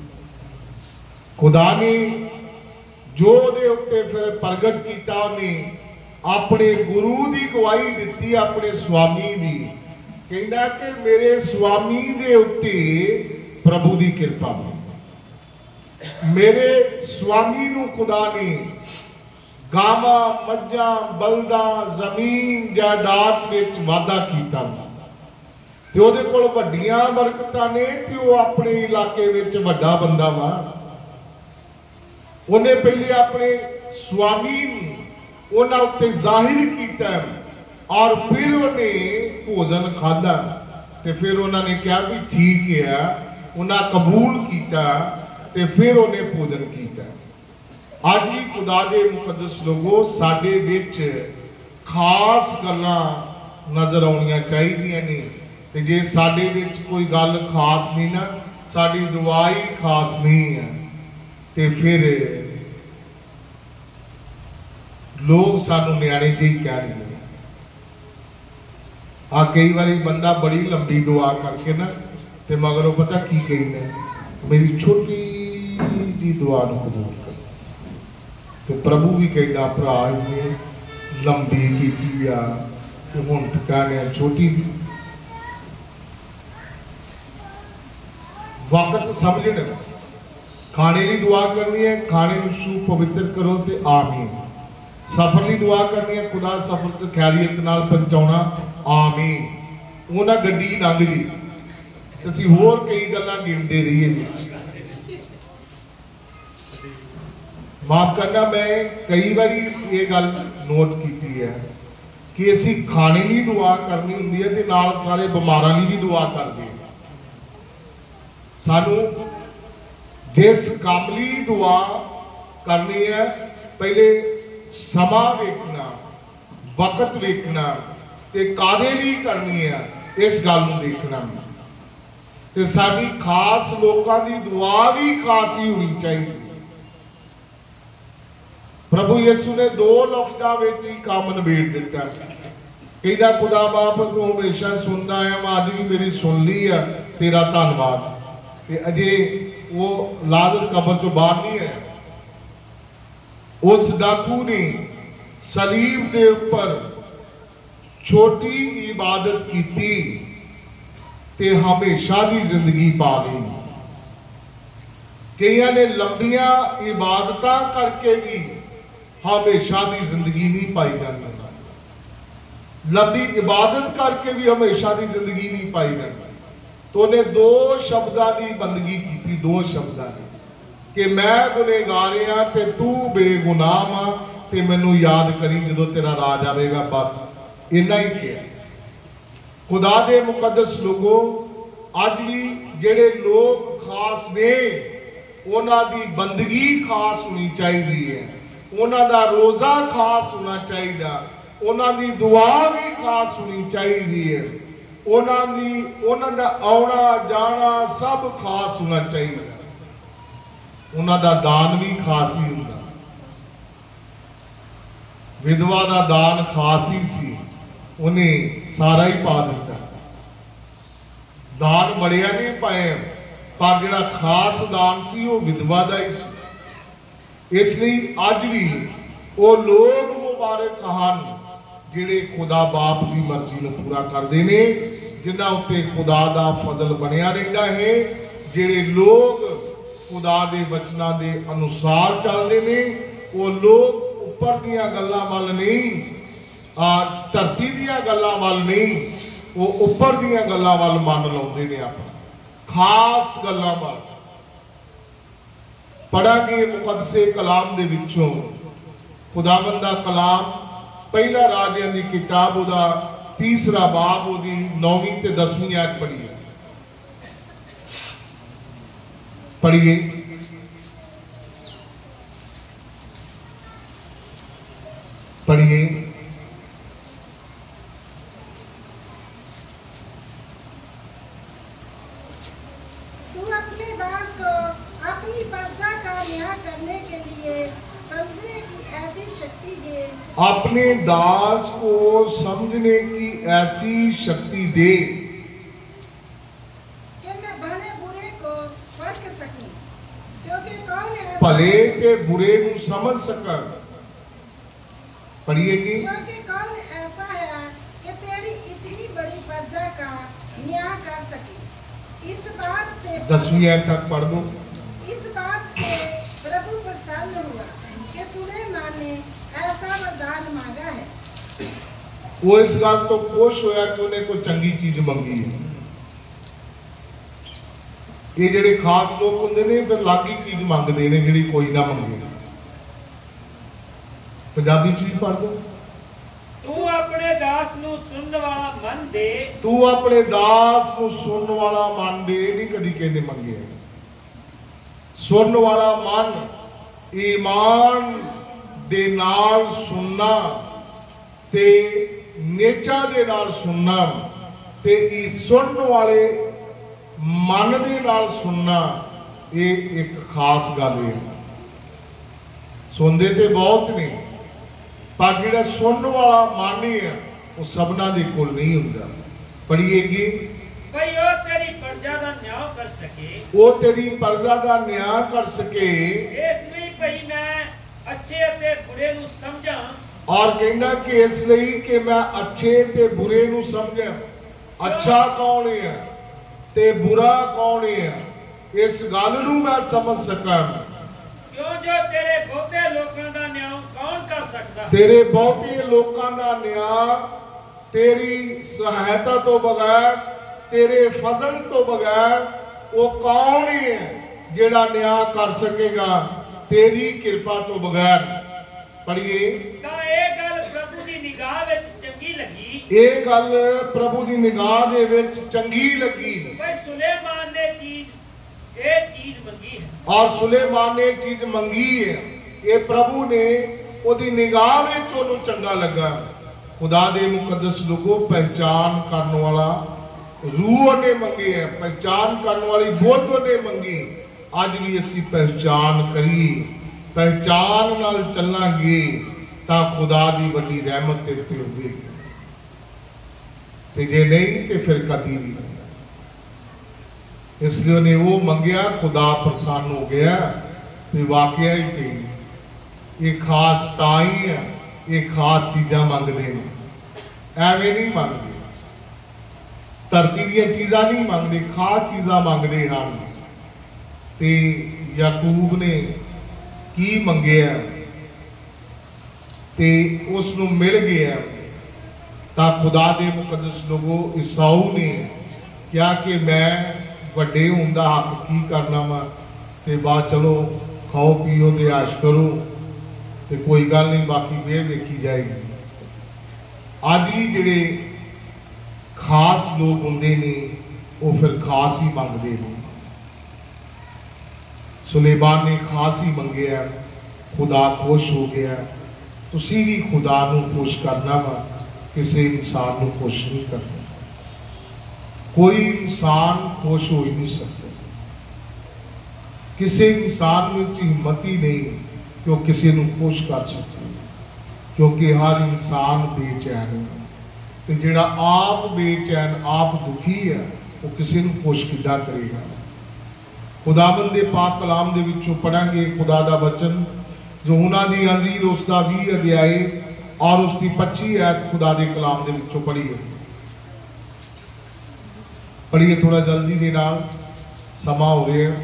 खुदा ने जो दे उत्ते फिर प्रगट किया, उन्हें अपने गुरु की गवाही दी, अपने स्वामी की, कहंदा कि मेरे स्वामी दे उत्ते प्रभु की कृपा, मेरे स्वामी नूं खुदा ने गावां मज्जां बलदां जमीन जायदाद विच वाधा कीता, ते ओहदे कोल वड्डियां बरकतां ने, ते ओह अपने इलाके विच वड्डा बंदा वा। उन्हें पहले अपने स्वामी उन्हां उत्ते जाहिर कीता, और फिर उन्हें भोजन खाधा ते फिर उन्होंने कहा भी ठीक है, उन्हें कबूल किया ते फिर उन्हें भोजन किया। अज भी खुदा दे मुकद्दस लोगो साडे विच खास गल्लां नज़र आउणियां चाहिदियां ने, ते जे साडे विच कोई गल खास नहीं ना, साडी दुआ ही खास नहीं है, ते फिर लोग सानू न्याणे जी कह रहे हैं। आ कई बारी बंदा बड़ी लंबी दुआ करके ना ते मगरों पता की कहने, मेरी छोटी जी दुआ नूं कबूल कर। तो प्रभु भी कहना भरा ने लंबी की आ ते हुण कहने छोटी दी। वक्त समझना, खाने की दुआ करनी है, खाने नूं पवित्र करो ते आमीन। सफर की दुआ करनी है, खुदा सफर च खैरियत नाल पहुंचाउणा, आमीन। वो ना गड्डी लंघ जी, असीं होर कई गल्लां गिणदे रहीए विच। माफ करना, मैं कई बारी ये गल नोट की है कि असीं खाने की दुआ करनी हुंदी है ते नाल सारे बीमारां की भी दुआ करदे हैं। सानू जिस काम ली दुआ करनी है, पहले समा वेखना, वक्त वेखना ते कादे लिए करनी है, इस गल नूं देखना। ते साडी खास लोकां दी दुआ भी खास ही होनी चाहिए। प्रभु यीशु ने दो लफ्ज़ां विच ही काम निबेड़ दिता। कहदा खुदा बाप तू हमेशा सुनदा है, मैं अज भी मेरी सुन ली है, तेरा धन्नवाद। ते अजे वो लाजर कब्र चों बाहर नहीं है। उस डाकू ने सलीब के ऊपर छोटी इबादत की ते हमेशा की जिंदगी पा ली। कईयां ने लंबिया इबादत करके भी हमेशा की जिंदगी नहीं पाई जाती। लंबी इबादत करके भी हमेशा की जिंदगी नहीं पाई जाती। तो उन्हें दो शब्दां की बंदगी की, दो शब्दां की कि मैं गुनहगार हाँ ते तू बेगुनाह वा ते मैनू याद करी जदों तेरा राज आवेगा। बस इन्ना ही किया। खुदा दे मुकद्दस लोगो, अज भी जेड़े लोग खास ने उन्हां दी बंदगी खास होनी चाहिए है, उन्हां दा रोज़ा खास होना चाहिए, उन्हां दी दुआ भी खास होनी चाहिए है, उन्हां दी उन्हां दा आउणा जाना सब खास होना चाहिए। उन्हां दा दान भी खास ही हुंदा। विधवा दा दान खास ही सी, उन्हें सारा ही पा दिता। दान बड़िया नहीं पाए, पर जिहड़ा खास दान सी वो विधवा दा ही सी। इसलिए अज भी वो लोग मुबारक हन जिहड़े खुदा बाप की मर्जी नूं पूरा करते हैं, जिन्हां उत्ते खुदा दा फजल बनिया रहिंदा है। जिहड़े लोग खुदा दे वचनां दे अनुसार चलते हैं, वो लोग उपर दीयां गल्लां वल नहीं, धरती दीयां गल्लां वल नहीं, वो उपर दीयां गल्लां वल मन लाउंदे ने, अपना खास गल्लां वल। पढ़ांगे मुकद्दसे कलाम दे विचों, खुदावंद दा कलाम पहला राजियां दी किताब उदा तीसरा बाब उदी नौवीं ते दसवीं आयत पढ़िए पढ़िए पढ़िए तू अपने दास को अपनी प्रजा का न्याय करने के लिए समझने की ऐसी शक्ति दे। अपने दास को समझने की ऐसी शक्ति दे कि मैं भले बुरे को परख सकूं, क्योंकि कौन ऐसा भले के बुरे नूं समझ सका। पढ़िए कि क्योंकि कौन ऐसा है कि तेरी इतनी बड़ी प्रजा का न्याय कर सके। इस बात से दसवीं आयत तक पढ़ दो। इस बात से प्रभु प्रसन्न हुआ कि सुलेमान ने ऐसा वरदान मांगा है। वो इस गल तो खुश होया कि उन्हें कोई चंगी चीज मंगी है। ये जेडे खास लोग होंगे ने फिर अलग ही चीज मंगते हैं जी कोई ना मंगे। पंजाबी च भी पढ़ दो। ਤੂੰ ਆਪਣੇ ਦਾਸ ਨੂੰ ਸੁਣਨ ਵਾਲਾ ਮਨ ਦੇ ਤੂੰ ਆਪਣੇ ਦਾਸ ਨੂੰ ਸੁਣਨ ਵਾਲਾ ਮਨ ਦੇ ਨਹੀਂ ਕਦੀ ਕਹਿੰਦੇ ਮੰਗਿਆ। ਸੁਣਨ ਵਾਲਾ ਮਨ ਈਮਾਨ ਦੇ ਨਾਲ ਸੁਣਨਾ ਤੇ ਨੇਚਾ ਦੇ ਨਾਲ ਸੁਣਨਾ ਤੇ ਇਹ ਸੁਣਨ ਵਾਲੇ ਮਨ ਦੇ ਨਾਲ ਸੁਣਨਾ ਇਹ ਇੱਕ ਖਾਸ ਗੱਲ ਹੈ। ਸੁਣਦੇ ਤੇ ਬਹੁਤ ਨੇ ਪਰ ਜਿਹੜਾ ਸੁਣਨ ਵਾਲਾ ਮਨ ਹੈ ਉਹ ਸਭਨਾਂ ਦੇ ਕੋਲ ਨਹੀਂ ਹੁੰਦਾ। ਪੜ੍ਹੀਏਗੀ ਭਈ ਉਹ ਤੇਰੀ ਪ੍ਰਜਾ ਦਾ ਨਿਆਂ ਕਰ ਸਕੇ ਉਹ ਤੇਰੀ ਪ੍ਰਜਾ ਦਾ ਨਿਆਂ ਕਰ ਸਕੇ ਇਸ ਲਈ ਭਈ ਮੈਂ ਅੱਛੇ ਅਤੇ ਬੁਰੇ ਨੂੰ ਸਮਝਾਂ ਔਰ ਕਹਿੰਦਾ ਕਿ ਇਸ ਲਈ ਕਿ ਮੈਂ ਅੱਛੇ ਤੇ ਬੁਰੇ ਨੂੰ ਸਮਝਾਂ। ਅੱਛਾ ਕੌਣ ਹੈ ਤੇ ਬੁਰਾ ਕੌਣ ਹੈ ਇਸ ਗੱਲ ਨੂੰ ਮੈਂ ਸਮਝ ਸਕਾਂ। ਕਿਉਂ ਜੋ ਤੇਰੇ ਬਹੁਤੇ ਲੋਕਾਂ ਦਾ ਨਿਆਂ ਕੌਣ ਕਰ ਸਕਦਾ? ਤੇਰੇ ਬਹੁਤੇ ਲੋਕਾਂ ਦਾ ਨਿਆਂ ਤੇਰੀ ਸਹਾਇਤਾ ਤੋਂ ਬਗੈਰ ਤੇਰੇ ਫਜ਼ਲ ਤੋਂ ਬਗੈਰ ਉਹ ਕੌਣ ਹੈ ਜਿਹੜਾ ਨਿਆਂ ਕਰ ਸਕੇਗਾ ਤੇਰੀ ਕਿਰਪਾ ਤੋਂ ਬਗੈਰ। ਪੜ੍ਹੀਏ ਤਾਂ ਇਹ ਗੱਲ ਪ੍ਰਭੂ ਦੀ ਨਿਗਾਹ ਵਿੱਚ ਚੰਗੀ ਲੱਗੀ ਇਹ ਗੱਲ ਪ੍ਰਭੂ ਦੀ ਨਿਗਾਹ ਦੇ ਵਿੱਚ ਚੰਗੀ ਲੱਗੀ ਭਈ ਸੁਲੇਮਾਨ ਨੇ ਚੀਜ਼ ਇਹ ਚੀਜ਼ ਮੰਗੀ ਹੈ ਔਰ ਸੁਲੇਮਾਨ ਨੇ ਚੀਜ਼ ਮੰਗੀ ਹੈ। ਇਹ ਪ੍ਰਭੂ ਨੇ ਉਹਦੀ ਨਿਗਾਹ ਵਿੱਚ ਉਹਨੂੰ ਚੰਗਾ ਲੱਗਾ। ਖੁਦਾ ਦੇ ਮੁਕੱਦਸ ਲੋਗੋ ਪਹਿਚਾਨ ਕਰਨ ਵਾਲਾ ਰੂਹ ਉਹਨੇ ਮੰਗੀ ਹੈ, ਪਹਿਚਾਨ ਕਰਨ ਵਾਲੀ ਬੁੱਧ ਉਹਨੇ ਮੰਗੀ। ਅੱਜ ਵੀ ਅਸੀਂ ਪਹਿਚਾਨ ਕਰੀਏ, ਪਹਿਚਾਨ ਨਾਲ ਚੱਲਾਂਗੇ ਤਾਂ ਖੁਦਾ ਦੀ ਵੱਡੀ ਰਹਿਮਤ ਤੇਰੇ ਤੇ ਹੋਵੇਗੀ ਤੇ ਜੇ ਨਹੀਂ ਤੇ ਫਿਰ ਕਦੀ ਵੀ ਨਹੀਂ। ਇਸ ਲਈ ਉਹਨੇ ਉਹ ਮੰਗਿਆ, ਖੁਦਾ ਪ੍ਰਸੰਨ ਹੋ ਗਿਆ ਤੇ ਵਾਕਿਆ ਹੀ ਕਿ ਇਹ ਖਾਸ ਤਾਂ ਹੀ ਹੈ, ਇਹ ਖਾਸ ਚੀਜ਼ਾਂ ਮੰਗਦੇ ਨੇ, ਐਵੇਂ ਨਹੀਂ ਮੰਗਦੇ। ਧਰਤੀ ਦੀਆਂ ਚੀਜ਼ਾਂ ਨਹੀਂ ਮੰਗਦੇ, ਖਾਸ ਚੀਜ਼ਾਂ ਮੰਗਦੇ ਹਨ। ਤੇ ਯਾਕੂਬ ਨੇ ਕੀ ਮੰਗਿਆ ਤੇ ਉਸ ਨੂੰ ਮਿਲ ਗਿਆ। ਤਾਂ ਖੁਦਾ ਦੇ ਮੁਕੱਦਸ ਲੋਗੋ ਈਸਾਊ ਨੇ ਕਿਹਾ ਕਿ ਮੈਂ ਵੱਡੇ ਹੋਣ ਦਾ ਹੱਕ ਕੀ ਕਰਨਾ ਵਾ ਤੇ ਬਾਅਦ ਚਲੋ ਖਾਓ ਪੀਓ ਤੇ ਐਸ਼ ਕਰੋ ਤੇ ਕੋਈ ਗੱਲ ਨਹੀਂ, ਬਾਕੀ ਫੇਰ ਵੇਖੀ ਜਾਏਗੀ। ਅੱਜ ਵੀ ਜਿਹੜੇ ਖਾਸ ਲੋਕ ਹੁੰਦੇ ਨੇ ਉਹ ਫਿਰ ਖਾਸ ਹੀ ਮੰਗਦੇ ਨੇ। ਸੁਲੇਮਾਨ ਨੇ ਖਾਸ ਹੀ ਮੰਗਿਆ, ਖੁਦਾ ਖੁਸ਼ ਹੋ ਗਿਆ। ਤੁਸੀਂ ਵੀ ਖੁਦਾ ਨੂੰ ਖੁਸ਼ ਕਰਨਾ ਵਾ, ਕਿਸੇ ਇਨਸਾਨ ਨੂੰ ਖੁਸ਼ ਨਹੀਂ ਕਰਨਾ। ਕੋਈ ਇਨਸਾਨ ਖੁਸ਼ ਹੋ ਹੀ ਨਹੀਂ ਸਕਦਾ। ਕਿਸੇ ਇਨਸਾਨ ਵਿੱਚ ਹਿੰਮਤ ਹੀ ਨਹੀਂ ਕਿ ਉਹ ਕਿਸੇ ਨੂੰ ਖੁਸ਼ ਕਰ ਸਕੇ, ਕਿਉਂਕਿ ਹਰ ਇਨਸਾਨ ਬੇਚੈਨ ਹੈ ਤੇ ਜਿਹੜਾ ਆਪ ਬੇਚੈਨ ਆਪ ਦੁਖੀ ਹੈ ਉਹ ਕਿਸੇ ਨੂੰ ਖੁਸ਼ ਕਿੱਦਾਂ ਕਰੇਗਾ। ਖੁਦਾਵੰਦ ਦੇ ਪਾਕ ਕਲਾਮ ਦੇ ਵਿੱਚੋਂ ਪੜਾਂਗੇ ਖੁਦਾ ਦਾ ਵਚਨ ਯਹੂਨਾ ਦੀ ਅੰਜੀਲ ਉਸ ਦਾ ਵੀਹ ਅਧਿਆਏ ਔਰ ਉਸ ਦੀ ਪੱਚੀ ਐਤ ਖੁਦਾ ਦੇ ਕਲਾਮ ਦੇ ਵਿੱਚੋਂ ਪੜ੍ਹੀਏ। ਪੜ੍ਹੀਏ ਥੋੜਾ ਜਲਦੀ ਦੇ ਨਾਲ, ਸਮਾਂ ਹੋ ਰਿਹਾ।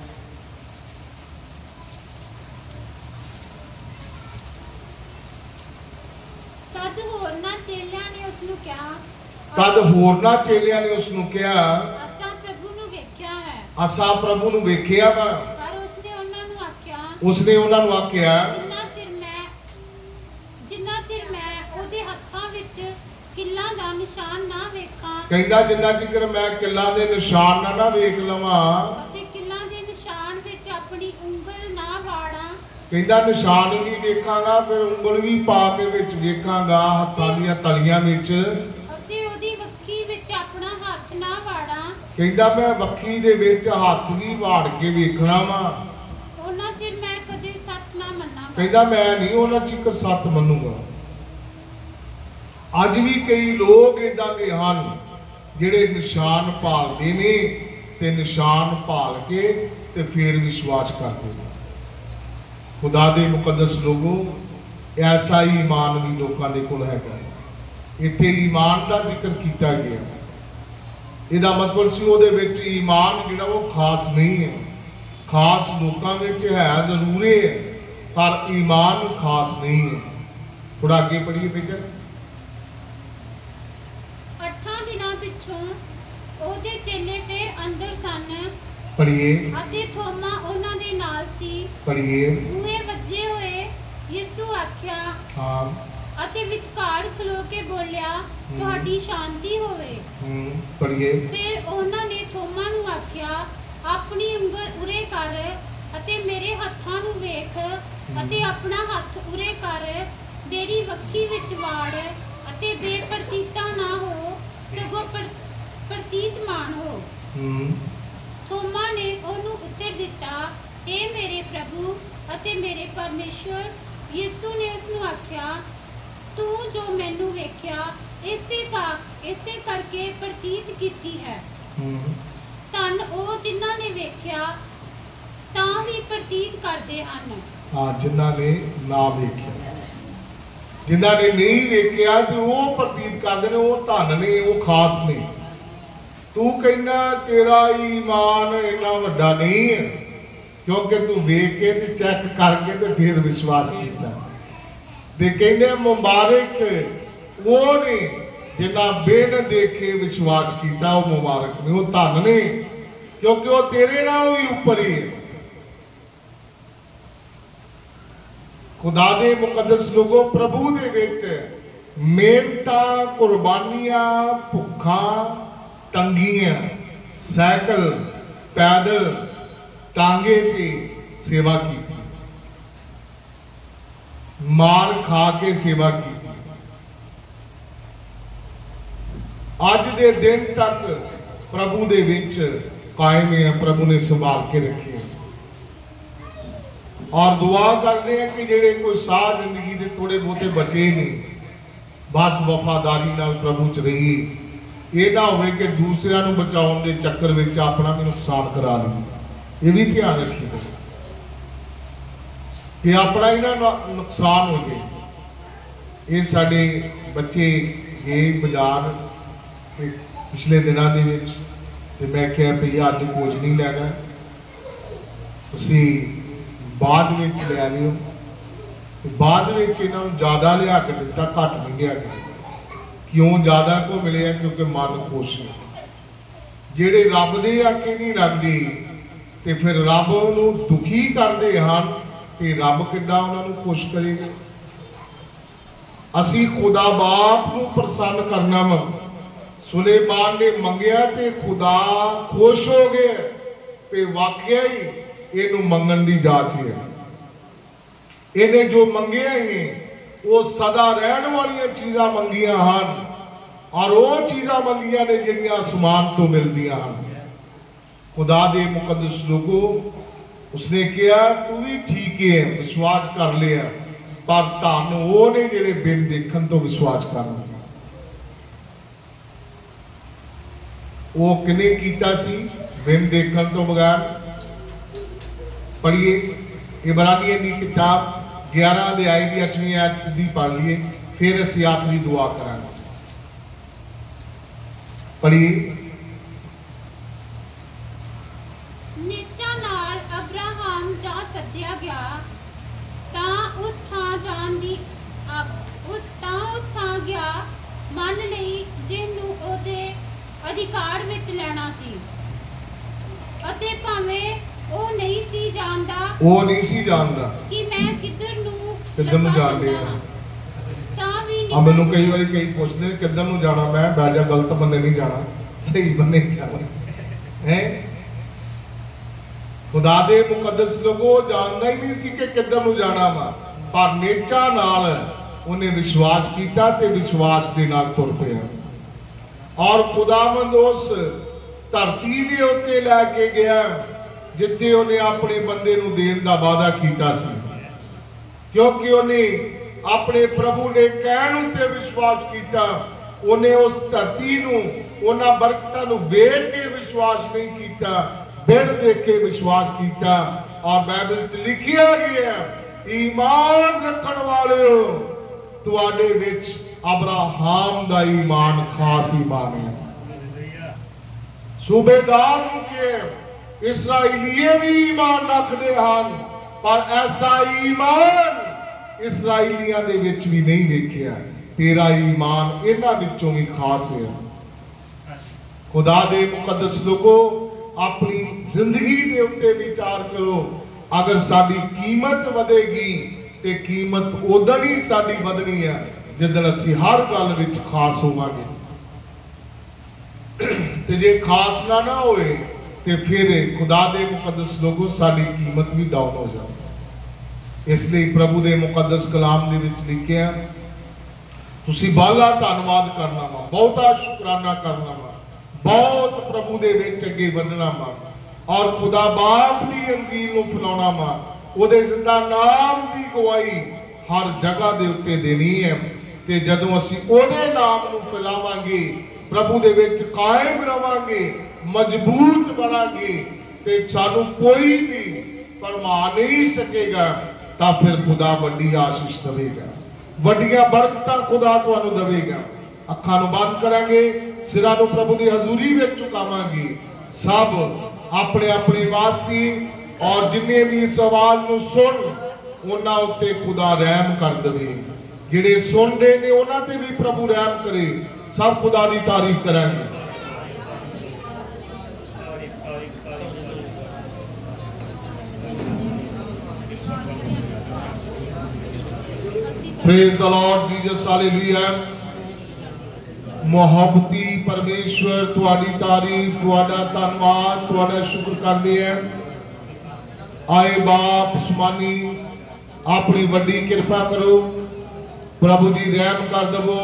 ਤਦ ਹੋਰਨਾਂ ਚੇਲਿਆਂ ਨੇ ਉਸ ਨੂੰ ਕਿਹਾ ਤਦ ਹੋਰਨਾਂ ਚੇਲਿਆਂ ਨੇ ਉਸ ਨੂੰ ਕਿਹਾ ਅਸਾਂ ਪ੍ਰਭੂ ਨੂੰ ਵੇਖਿਆ ਹੈ। ਅਸਾਂ ਪ੍ਰਭੂ ਨੂੰ ਵੇਖਿਆ ਵਾ। ਪਰ ਉਸਨੇ ਉਹਨਾਂ ਨੂੰ ਆਖਿਆ ਉਸਨੇ ਉਹਨਾਂ ਨੂੰ ਆਖਿਆ ਜਿੰਨਾ ਚਿਰ ਮੈਂ ਜਿੰਨਾ ਚਿਰ ਮੈਂ ਉਹਦੇ ਹੱਥਾਂ ਵਿੱਚ ਕਿੱਲਾਂ ਦਾ ਨਿਸ਼ਾਨ ਨਾ ਵੇਖਾਂ ਕਹਿੰਦਾ ਜਿੰਨਾ ਚਿਰ ਮੈਂ ਕਿੱਲਾਂ ਦੇ ਨਿਸ਼ਾਨ ਨਾ ਨਾ ਵੇਖ ਲਵਾਂ ਅਤੇ ਕਿੱਲਾਂ ਦੇ ਨਿਸ਼ਾਨ ਵਿੱਚ ਆਪਣੀ ਉਂਗਲ ਨਾ ਵਾੜਾਂ। ਕਹਿੰਦਾ ਨਿਸ਼ਾਨ ਵੀ ਵੇਖਾਂਗਾ, ਫਿਰ ਉਂਗਲ ਵੀ ਪਾ ਕੇ ਵਿੱਚ ਵੇਖਾਂਗਾ ਹੱਥਾਂ ਦੀਆਂ ਤਲੀਆਂ ਵਿੱਚ, ਅਤੇ ਉਹਦੀ ਵੱਖੀ ਵਿੱਚ ਆਪਣਾ ਹੱਥ ਨਾ ਵਾੜਾਂ। ਕਹਿੰਦਾ ਮੈਂ ਵੱਖੀ ਦੇ ਵਿੱਚ ਹੱਥ ਵੀ ਵਾੜ ਕੇ ਵੇਖਣਾ ਵਾ। ਉਹਨਾਂ ਚਿਰ ਮੈਂ ਕਦੇ ਸੱਚ ਨਾ ਮੰਨਾਂਗਾ। ਕਹਿੰਦਾ ਮੈਂ ਨਹੀਂ ਉਹਨਾਂ ਚਿਕਰ ਸੱਤ ਮੰਨੂਗਾ। ਅੱਜ ਵੀ ਕਈ ਲੋਕ ਏਦਾਂ ਦੇ ਹਨ ਜਿਹੜੇ ਨਿਸ਼ਾਨ ਭਾਲਦੇ ਨੇ ਤੇ ਨਿਸ਼ਾਨ ਭਾਲ ਕੇ ਤੇ ਫਿਰ ਵਿਸ਼ਵਾਸ ਕਰਦੇ ਨੇ। ਖੁਦਾ ਦੇ ਮੁਕੱਦਸ ਲੋਗੋ ਐਸਾ ਹੀ ਈਮਾਨ ਵੀ ਲੋਕਾਂ ਦੇ ਕੋਲ ਹੈਗਾ। ਇੱਥੇ ਈਮਾਨ ਦਾ ਜ਼ਿਕਰ ਕੀਤਾ ਗਿਆ, ਇਹਦਾ ਮਤਲਬ ਸੀ ਉਹਦੇ ਵਿੱਚ ਈਮਾਨ ਜਿਹੜਾ ਉਹ ਖਾਸ ਨਹੀਂ ਹੈ। ਖਾਸ ਲੋਕਾਂ ਵਿੱਚ ਹੈ ਜ਼ਰੂਰ ਹੈ ਪਰ ਈਮਾਨ ਖਾਸ ਨਹੀਂ ਹੈ। ਥੋੜਾ ਅੱਗੇ ਪੜ੍ਹੀਏ ਬੇਟਾ। ਅੱਠਾਂ ਦਿਨਾਂ ਪਿੱਛੋਂ ਉਹਦੇ ਚੇਲੇ ਫਿਰ ਅੰਦਰ ਸਨ ਪੜ੍ਹੀਏ ਅਤੇ ਥੋਮਾ ਉਹਨਾਂ ਦੇ ਨਾਲ ਸੀ। ਪੜ੍ਹੀਏ ਬੂਹੇ ਵੱਜੇ ਹੋਏ। ਯਿਸੂ ਆਖਿਆ ਹਾਂ ਅਤੇ ਵਿਚਕਾਰ ਖਲੋ ਕੇ ਬੋਲਿਆ, ਤੁਹਾਡੀ ਸ਼ਾਂਤੀ ਹੋਵੇ। ਹੂੰ ਪੜ੍ਹੀਏ। ਫਿਰ ਉਹਨਾਂ ਨੇ ਥੋਮਾ ਨੂੰ ਆਖਿਆ, ਆਪਣੀ ਉਂਗਲ ਉਰੇ ਕਰ ਅਤੇ ਮੇਰੇ ਹੱਥਾਂ ਨੂੰ ਵੇਖ, ਅਤੇ ਆਪਣਾ ਹੱਥ ਉਰੇ ਕਰ, ਮੇਰੀ ਵੱਖੀ ਵਿੱਚ ਵਾੜ, ਅਤੇ ਬੇਪਰਤੀਤਾ ਨਾ ਹੋ, ਸਗੋਂ ਪਰ- ਪ੍ਰਤੀਤਮਾਨ ਹੋ। ਹੂੰ ਥੋਮਾ ਨੇ ਉਹਨੂੰ ਉੱਤਰ ਦਿੱਤਾ, ਇਹ ਮੇਰੇ ਪ੍ਰਭੂ ਅਤੇ ਮੇਰੇ ਪਰਮੇਸ਼ਵਰ। ਯਿਸੂ ਨੇ ਉਸ ਨੂੰ ਆਖਿਆ, ਤੂੰ ਜੋ ਮੈਨੂੰ ਵੇਖਿਆ ਇਸੇ ਕਾ ਇਸੇ ਕਰਕੇ ਪ੍ਰਤੀਤ ਕੀਤੀ ਹੈ। ਹੂੰ ਧੰਨ ਉਹ ਜਿਨ੍ਹਾਂ ਨੇ ਵੇਖਿਆ ਤਾਂ ਵੀ ਪ੍ਰਤੀਤ ਕਰਦੇ ਹਨ। ਹਾਂ, ਜਿਨ੍ਹਾਂ ਨੇ ਨਾ ਵੇਖਿਆ, ਜਿਨ੍ਹਾਂ ਨੇ ਨਹੀਂ ਵੇਖਿਆ ਤੇ ਉਹ ਪ੍ਰਤੀਤ ਕਰਦੇ ਨੇ, ਉਹ ਧੰਨ ਨੇ, ਉਹ ਖਾਸ ਨੇ। ਤੂੰ ਕਹਿੰਦਾ ਤੇਰਾ ਈਮਾਨ ਇੰਨਾ ਵੱਡਾ ਨਹੀਂ ਹੈ ਕਿਉਂਕਿ ਤੂੰ ਵੇਖ ਕੇ ਤੇ ਚੈੱਕ ਕਰਕੇ ਤੇ ਫਿਰ ਵਿਸ਼ਵਾਸ ਕੀਤਾ। ਤੇ ਕਹਿੰਦੇ ਮੁਬਾਰਕ ਉਹ ਨੇ ਜਿਨ੍ਹਾਂ ਬਿਨ ਦੇਖੇ ਵਿਸ਼ਵਾਸ ਕੀਤਾ, ਉਹ ਮੁਬਾਰਕ ਨੇ, ਉਹ ਧੰਨ ਨੇ ਕਿਉਂਕਿ ਉਹ ਤੇਰੇ ਨਾਲੋਂ ਵੀ ਉੱਪਰ ਹੀ ਹੈ। खुदा दे मुकद्दस लोगों, प्रभु दे विच मेहनतां, कुर्बानियां, भुखां, तंगियां, साइकिल, पैदल, टांगे ते सेवा की, मार खा के सेवा की। अज दे दिन तक प्रभु दे विच कायम है, प्रभु ने संभाल के रखे। और दुआ करते हैं कि जेड़े कोई साह जिंदगी के थोड़े बहुते बचे नहीं, बस वफादारी नाल प्रभु च रही। ये ना होवे कि दूसरिਆਂ ਨੂੰ बचाउण के चक्कर में अपना भी नुकसान करा लईए। ये भी ध्यान रखिए कि अपना ही ना नुकसान हो जाए। ये साडे बच्चे गए बाजार पिछले दिनों के विच, ते मैं कहा भई अज कुछ नहीं लैना, तुसीं बाद में लिया लियो। बाद में इन्हों ज्यादा लिया के दिता, घट नहीं लिया के। क्यों ज्यादा को मिले? क्योंकि मन खुश है। जेड़े रब दे आके नहीं लगते ते फिर रब नूं दुखी करते हैं, ते रब किद्दां उन्हां नूं खुश करेगा? असी खुदा बाप नूं प्रसन्न करना वा। सुलेमान ने मंगिया ते खुदा खुश हो गए, ते वाकई ही ਇਹਨੂੰ ਮੰਗਣ ਦੀ ਜਾਚ ਹੈ। ਇਹਨੇ ਜੋ ਮੰਗਿਆ ਹੀ ਉਹ ਸਦਾ ਰਹਿਣ ਵਾਲੀਆਂ ਚੀਜ਼ਾਂ ਮੰਗੀਆਂ ਹਨ, ਔਰ ਉਹ ਚੀਜ਼ਾਂ ਮੰਗੀਆਂ ਨੇ ਜਿਹੜੀਆਂ ਅਸਮਾਨ ਤੋਂ ਮਿਲਦੀਆਂ ਹਨ। खुदा दे मुकद्दस लोगों, उसने कहा तू भी ठीक है, विश्वास कर लिया, पर धन वो ने जेड़े बिन देखण तो विश्वास करन। वो किने कीता सी बिन देखण तो बगैर? पढ़िए इब्रानियों की किताब ग्यारह अध्याय की अठवीं आयत सीधी पढ़ लीए, फिर असीं आखिरी दुआ करांगे। पढ़िए। नीचा नाल अब्राहम जा सद्या गया, तां उस थां जाण दी उस तां उस थां गया मन लई जिहनूं ओहदे अधिकार विच लैणा सी, अते भावें ਉਹ ਨਹੀਂ ਸੀ ਜਾਣਦਾ ਉਹ ਨਹੀਂ ਸੀ ਜਾਣਦਾ ਕਿ ਮੈਂ ਕਿੱਧਰ ਨੂੰ ਕਿੱਧਰ ਨੂੰ ਜਾਣ ਰਿਹਾ ਤਾਂ ਵੀ ਆ। ਮੈਨੂੰ ਕਈ ਵਾਰੀ ਕਈ ਪੁੱਛਦੇ ਨੇ ਕਿੱਧਰ ਨੂੰ ਜਾਣਾ, ਮੈਂ ਬਾਜਾ ਗਲਤ ਬੰਦੇ ਨਹੀਂ ਜਾਣਾ, ਸਹੀ ਬੰਦੇ ਜਾਣਾ ਹੈ। ਖੁਦਾ ਦੇ ਮੁਕੱਦਸ ਲੋਗੋ ਜਾਣਦਾ ਹੀ ਨਹੀਂ ਸੀ ਕਿ ਕਿੱਧਰ ਨੂੰ ਜਾਣਾ ਵਾ, ਪਰ ਨੇਚਾ ਨਾਲ ਉਹਨੇ ਵਿਸ਼ਵਾਸ ਕੀਤਾ ਤੇ ਵਿਸ਼ਵਾਸ ਦੇ ਨਾਲ ਤੁਰ ਪਿਆ। ਔਰ ਖੁਦਾਵੰਦ ਉਸ ਧਰਤੀ ਦੇ ਉੱਤੇ ਲੈ ਕੇ ਗਿਆ जिथे उन्हें अपने बंदे नूं देण दा वादा कीता सी, क्योंकि उन्हें अपने प्रभु ने कहण उत्ते विश्वास कीता। उन्हें उस धरती नूं उन्हां बरकतां नूं वेख के विश्वास नहीं कीता, बिन देखे विश्वास कीता। और बाइबल च लिखिया गया, ईमान रखण वालिओ तुहाडे विच अब्राहम दा ईमान खास ईमान है। सूबेदार नूं के इसराइलीए भी ईमान रखते हैं, पर ऐसा ईमान इसराइलियां दे विच भी नहीं देखिया। तेरा ईमान इन्हां विचों भी खास है। खुदा दे मुकद्दस लोगों, अपनी जिंदगी दे उत्ते विचार करो। अगर साडी कीमत वधेगी ते कीमत उदण ही साडी वधनी है जिदन असी हर गल विच खास होवांगे। ते जे खास ना ना होए ते फिर खुदा दे मुकद्दस लोगों साडी कीमत भी डाउन हो जाए। इसलिए प्रभु दे मुकद्दस कलाम दे विच लिखिया तुसी बाला धन्नवाद करना वा, बहुता शुकराना करना वा, बहुत प्रभु दे विच अगे वधना वा और खुदा बाप दी अंजील नूं फैलाउणा वा, ओदे जिंदा नाम दी गवाही हर जगह दे उत्ते देनी है। ते जदों असीं ओदे नाम नूं फैलावांगे, प्रभु दे विच कायम रवांगे, मजबूत बनांगे ते सानू कोई भी भरमा नहीं सकेगा। तां फिर खुदा वड्डी आशीष देवेगा, वड्डियां बरकतां खुदा तुहानू देवेगा। अखां नूं बंद करांगे, सिरां नूं प्रभु दी हजूरी विच झुकावांगे। सब अपने अपने वास्ते और जिन्ने भी इस आवाज नूं सुन उन्हां उत्ते खुदा रहम कर देवे, जिहड़े सुन रहे ने उन्हां ते भी प्रभु रहम करे। सब खुदा दी तारीफ करांगे। Praise the lord Jesus, hallelujah. मोहब्बती परमेश्वर तुहाडी तारीफ, तुहाडा धन्नवाद, तुहाडा शुक्र करदे हैं। आए बाप सुमानी अपनी वड्डी कृपा करो, प्रभु जी रहम कर दवो।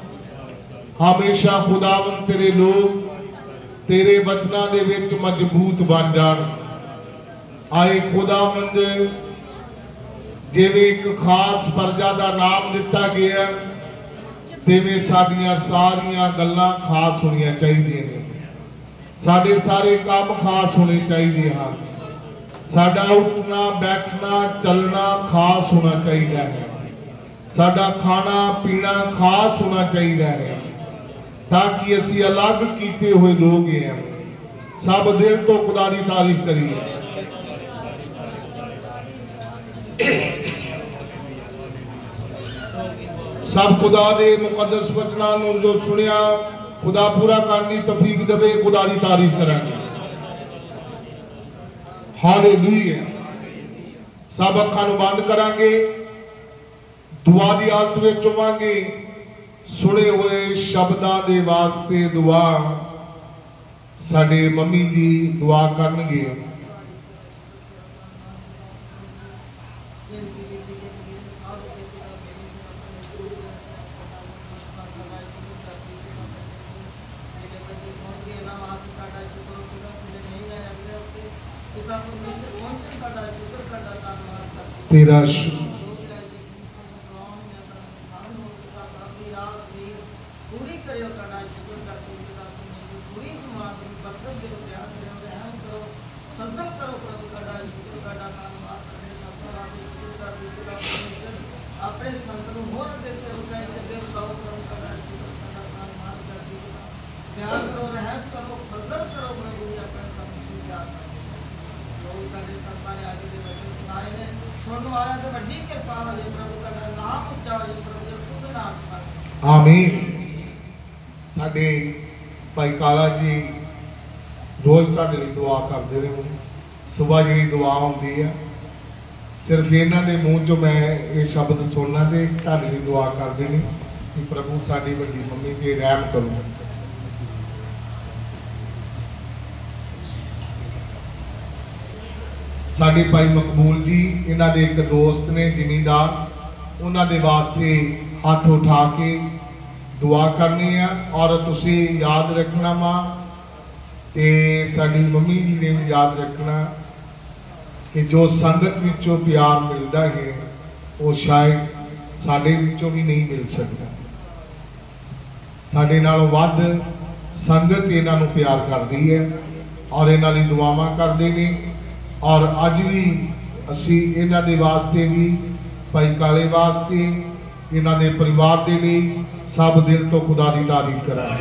हमेशा खुदावन तेरे लोग तेरे वचना दे विच मजबूत बन जाण। आए खुदावंद जिवें एक खास प्रजा का नाम दिता गया, तिवें साडियां सारियां गल्लां खास होनियां चाहिए ने, साडे सारे काम खास होने चाहिए हैं, साडा उठना बैठना चलना खास होना चाहिए है, साडा खाना पीना खास होना चाहिए है, ताकि असी अलग किए हुए लोग हैं। सब दिल तो खुदा की तारीफ करिए। सब खुदा दे मुकद्दस वचनां नूं जो सुनिया खुदा पूरा करनी तौफीक देवे। खुदा की तारीफ करांगे। हालेलुया। सब अखां नूं बंद करांगे, दुआ की हालत विच होवांगे। सुने हुए शब्दां दे वास्ते दुआ साडे मम्मी जी दुआ करनगे। तेरा शुक्र पूरी करियो करना शुक्र करके खुदा तुमने पूरी जमात में बरकत दे प्यार करो रहम करो फजल करो प्रभु का शुक्र करना धन्यवाद करने सब राते शुक्र कर दी खुदा परमेश्वर अपने संत को मोर के से उठाए जगह बताओ प्रभु का शुक्र करना धन्यवाद कर दी प्यार करो रहम करो फजल करो प्रभु जी अपने संत को प्यार करो जो करने संतान ने आगे के वचन सुनाए ने सुनने वाला तो बड़ी कृपा हो जाए प्रभु का नाम उच्चा हो जाए प्रभु का शुद्ध नाम पर आमीन। साडे भाई काला जी रोज तुहाडे लई दुआ करते रहे। सुबह जी दुआ होंदी है, सिर्फ इन्हां दे मूँह चों मैं ये शब्द सुनना ते तुहाडे लई दुआ करदे ने कि प्रभु साडी वड्डी मम्मी ते रहम करो। साडे भाई मकबूल जी इन्हां दे एक दोस्त ने जिमीदार, उन्हां दे वास्ते हाथ उठा के दुआ करनी है और तुसी याद रखना वा ते साडी मम्मी जी ने भी याद रखना कि जो संगत विचों प्यार मिलता है वो शायद साडे विचों भी नहीं मिल सकता। साडे नालों वध संगत इन्हां नूं प्यार करदी है और इन्हां लई दुआवां करदे ने। और अज भी असी इन्हां दे वास्ते भी भाई काले वास्ते इन्हां दे परिवार दे लई सब दिल तो खुदा की तारीफ करांगे।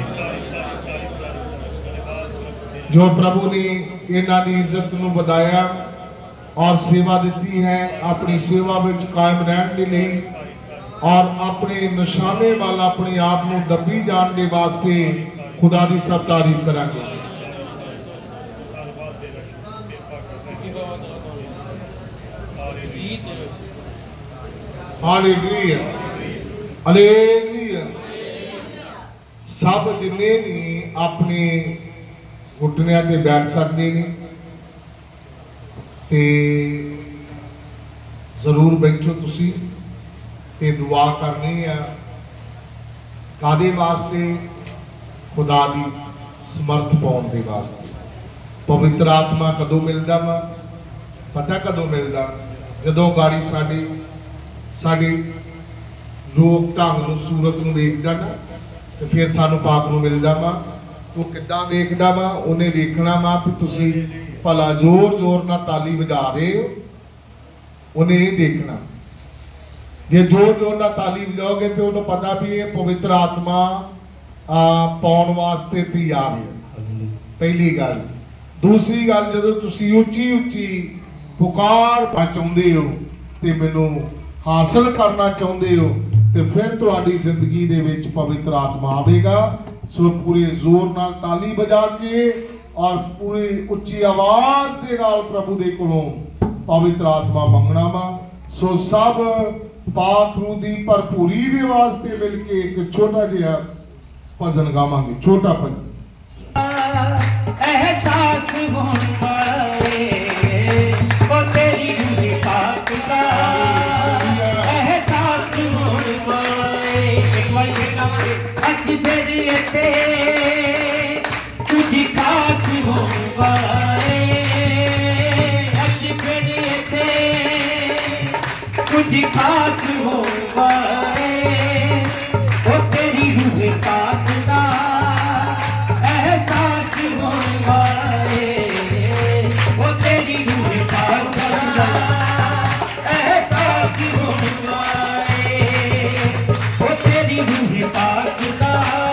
जो प्रभु ने इन्हां दी इज्जत नूं वधाया और सेवा दी है, अपनी सेवा विच कायम रहने के लिए और अपने निशाने वाल अपने आप नूं दबी जाने के वास्ते खुदा की सब तारीफ करांगे। हालेलुया। हालेलुया। सब जिन्ने ने अपने घुटनियां ते बैठ सकते ने ते जरूर बैठो तुसी ते दुआ करनी है। कादे वास्ते? खुदा दी समर्थ पाउण दे वास्ते। पवित्र आत्मा कदों मिलदा वा? पता कदों मिलदा? जदों गाड़ी साडी साडी रूप ढंग नूं सूरत नूं देखदा ना ते फिर सानू पाप नूं मिलदा वा। वो किद्दां देखदा वा? उन्हें देखना वा कि तुसी भला जोर जोर नाल ताली वजा रहे हो, उन्हें ये देखना। जे जोर जोर नाल ताली वजाओगे तो उन्हें पता भी है पवित्र आत्मा पाउण वास्ते तैयार है। पहली गल। दूसरी गल, जदों तुसी उच्ची उच्ची पुकार चाहुंदे हो ते मैनूं हासिल करना चाहुंदे हो ते फिर तुहाडी जिंदगी दे विच पवित्र आत्मा आवेगा। सो पूरे जोर नाल ताली बजा के और पूरी उच्ची आवाज दे नाल प्रभु दे कोलों पवित्र आत्मा मंगना वा। सो सब पाक रूह दी भरपूरी दे वास्ते मिलके एक छोटा जिहा भजन गावांगे। छोटा भजन। एहसास होने वाले वो तेरी रूह पाक का एहसास होने वाले। एक बार फिर गावांगे। अज फिर ते तुझी खास होने वाले। अज फिर ते तुझी खास होने वाले। वो तेरी रूह पाक का एहसास होने वाले। वो तेरी रूह पाक का एहसास होने वाले। वो तेरी रूह पाक का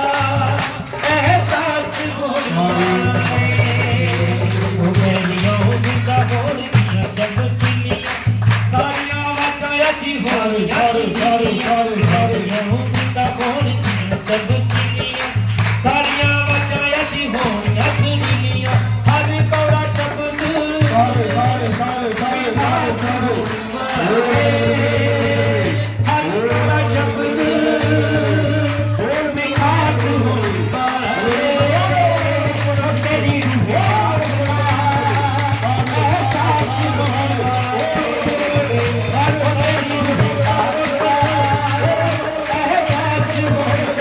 एहसास होने वाले। वो मेरियों का बोल दिया जब दुनिया सारियां वाचा अजी होनी सारे सारे सारे सारे का बोल दिया जब दुनिया सारियां वाचा अजी होनी असलिया। हर कौड़ा शब्द सारे सारे सारे सारे सारे सारे हर कौड़ा शब्द बोल में खास होने वाले। वो तेरी रूह एहसास होने वाले। वो तेरी रूह एहसास होने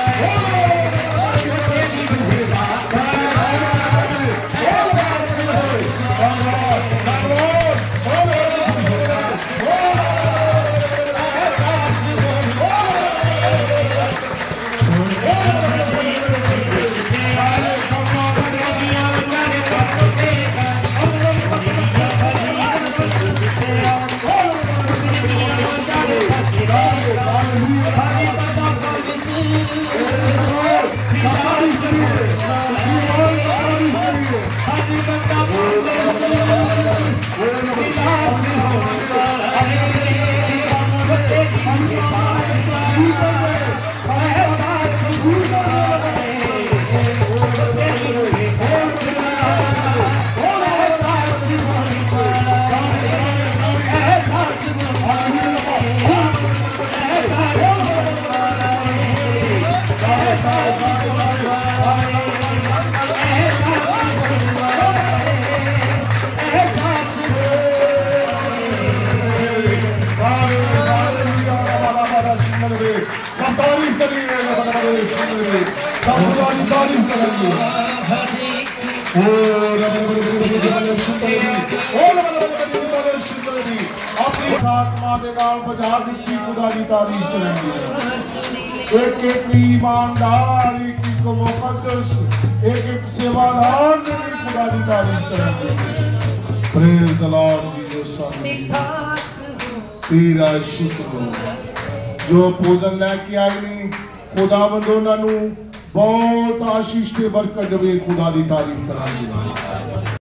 अपनी आत्मा दे नाल बजा दित्ती खुदा दी तारीफ करेंगे। एक एक ईमानदार, एक एक मुकद्दस, एक एक सेवादार ने भी खुदा दी तारीफ करेंगे। Praise the lord Jesus. तेरा शुक्र हो जो भोजन लैके आए ने खुदावंद उन्हां नूं बहुत आशीष ते बरकत देवे। खुदा दी तारीफ करांगे।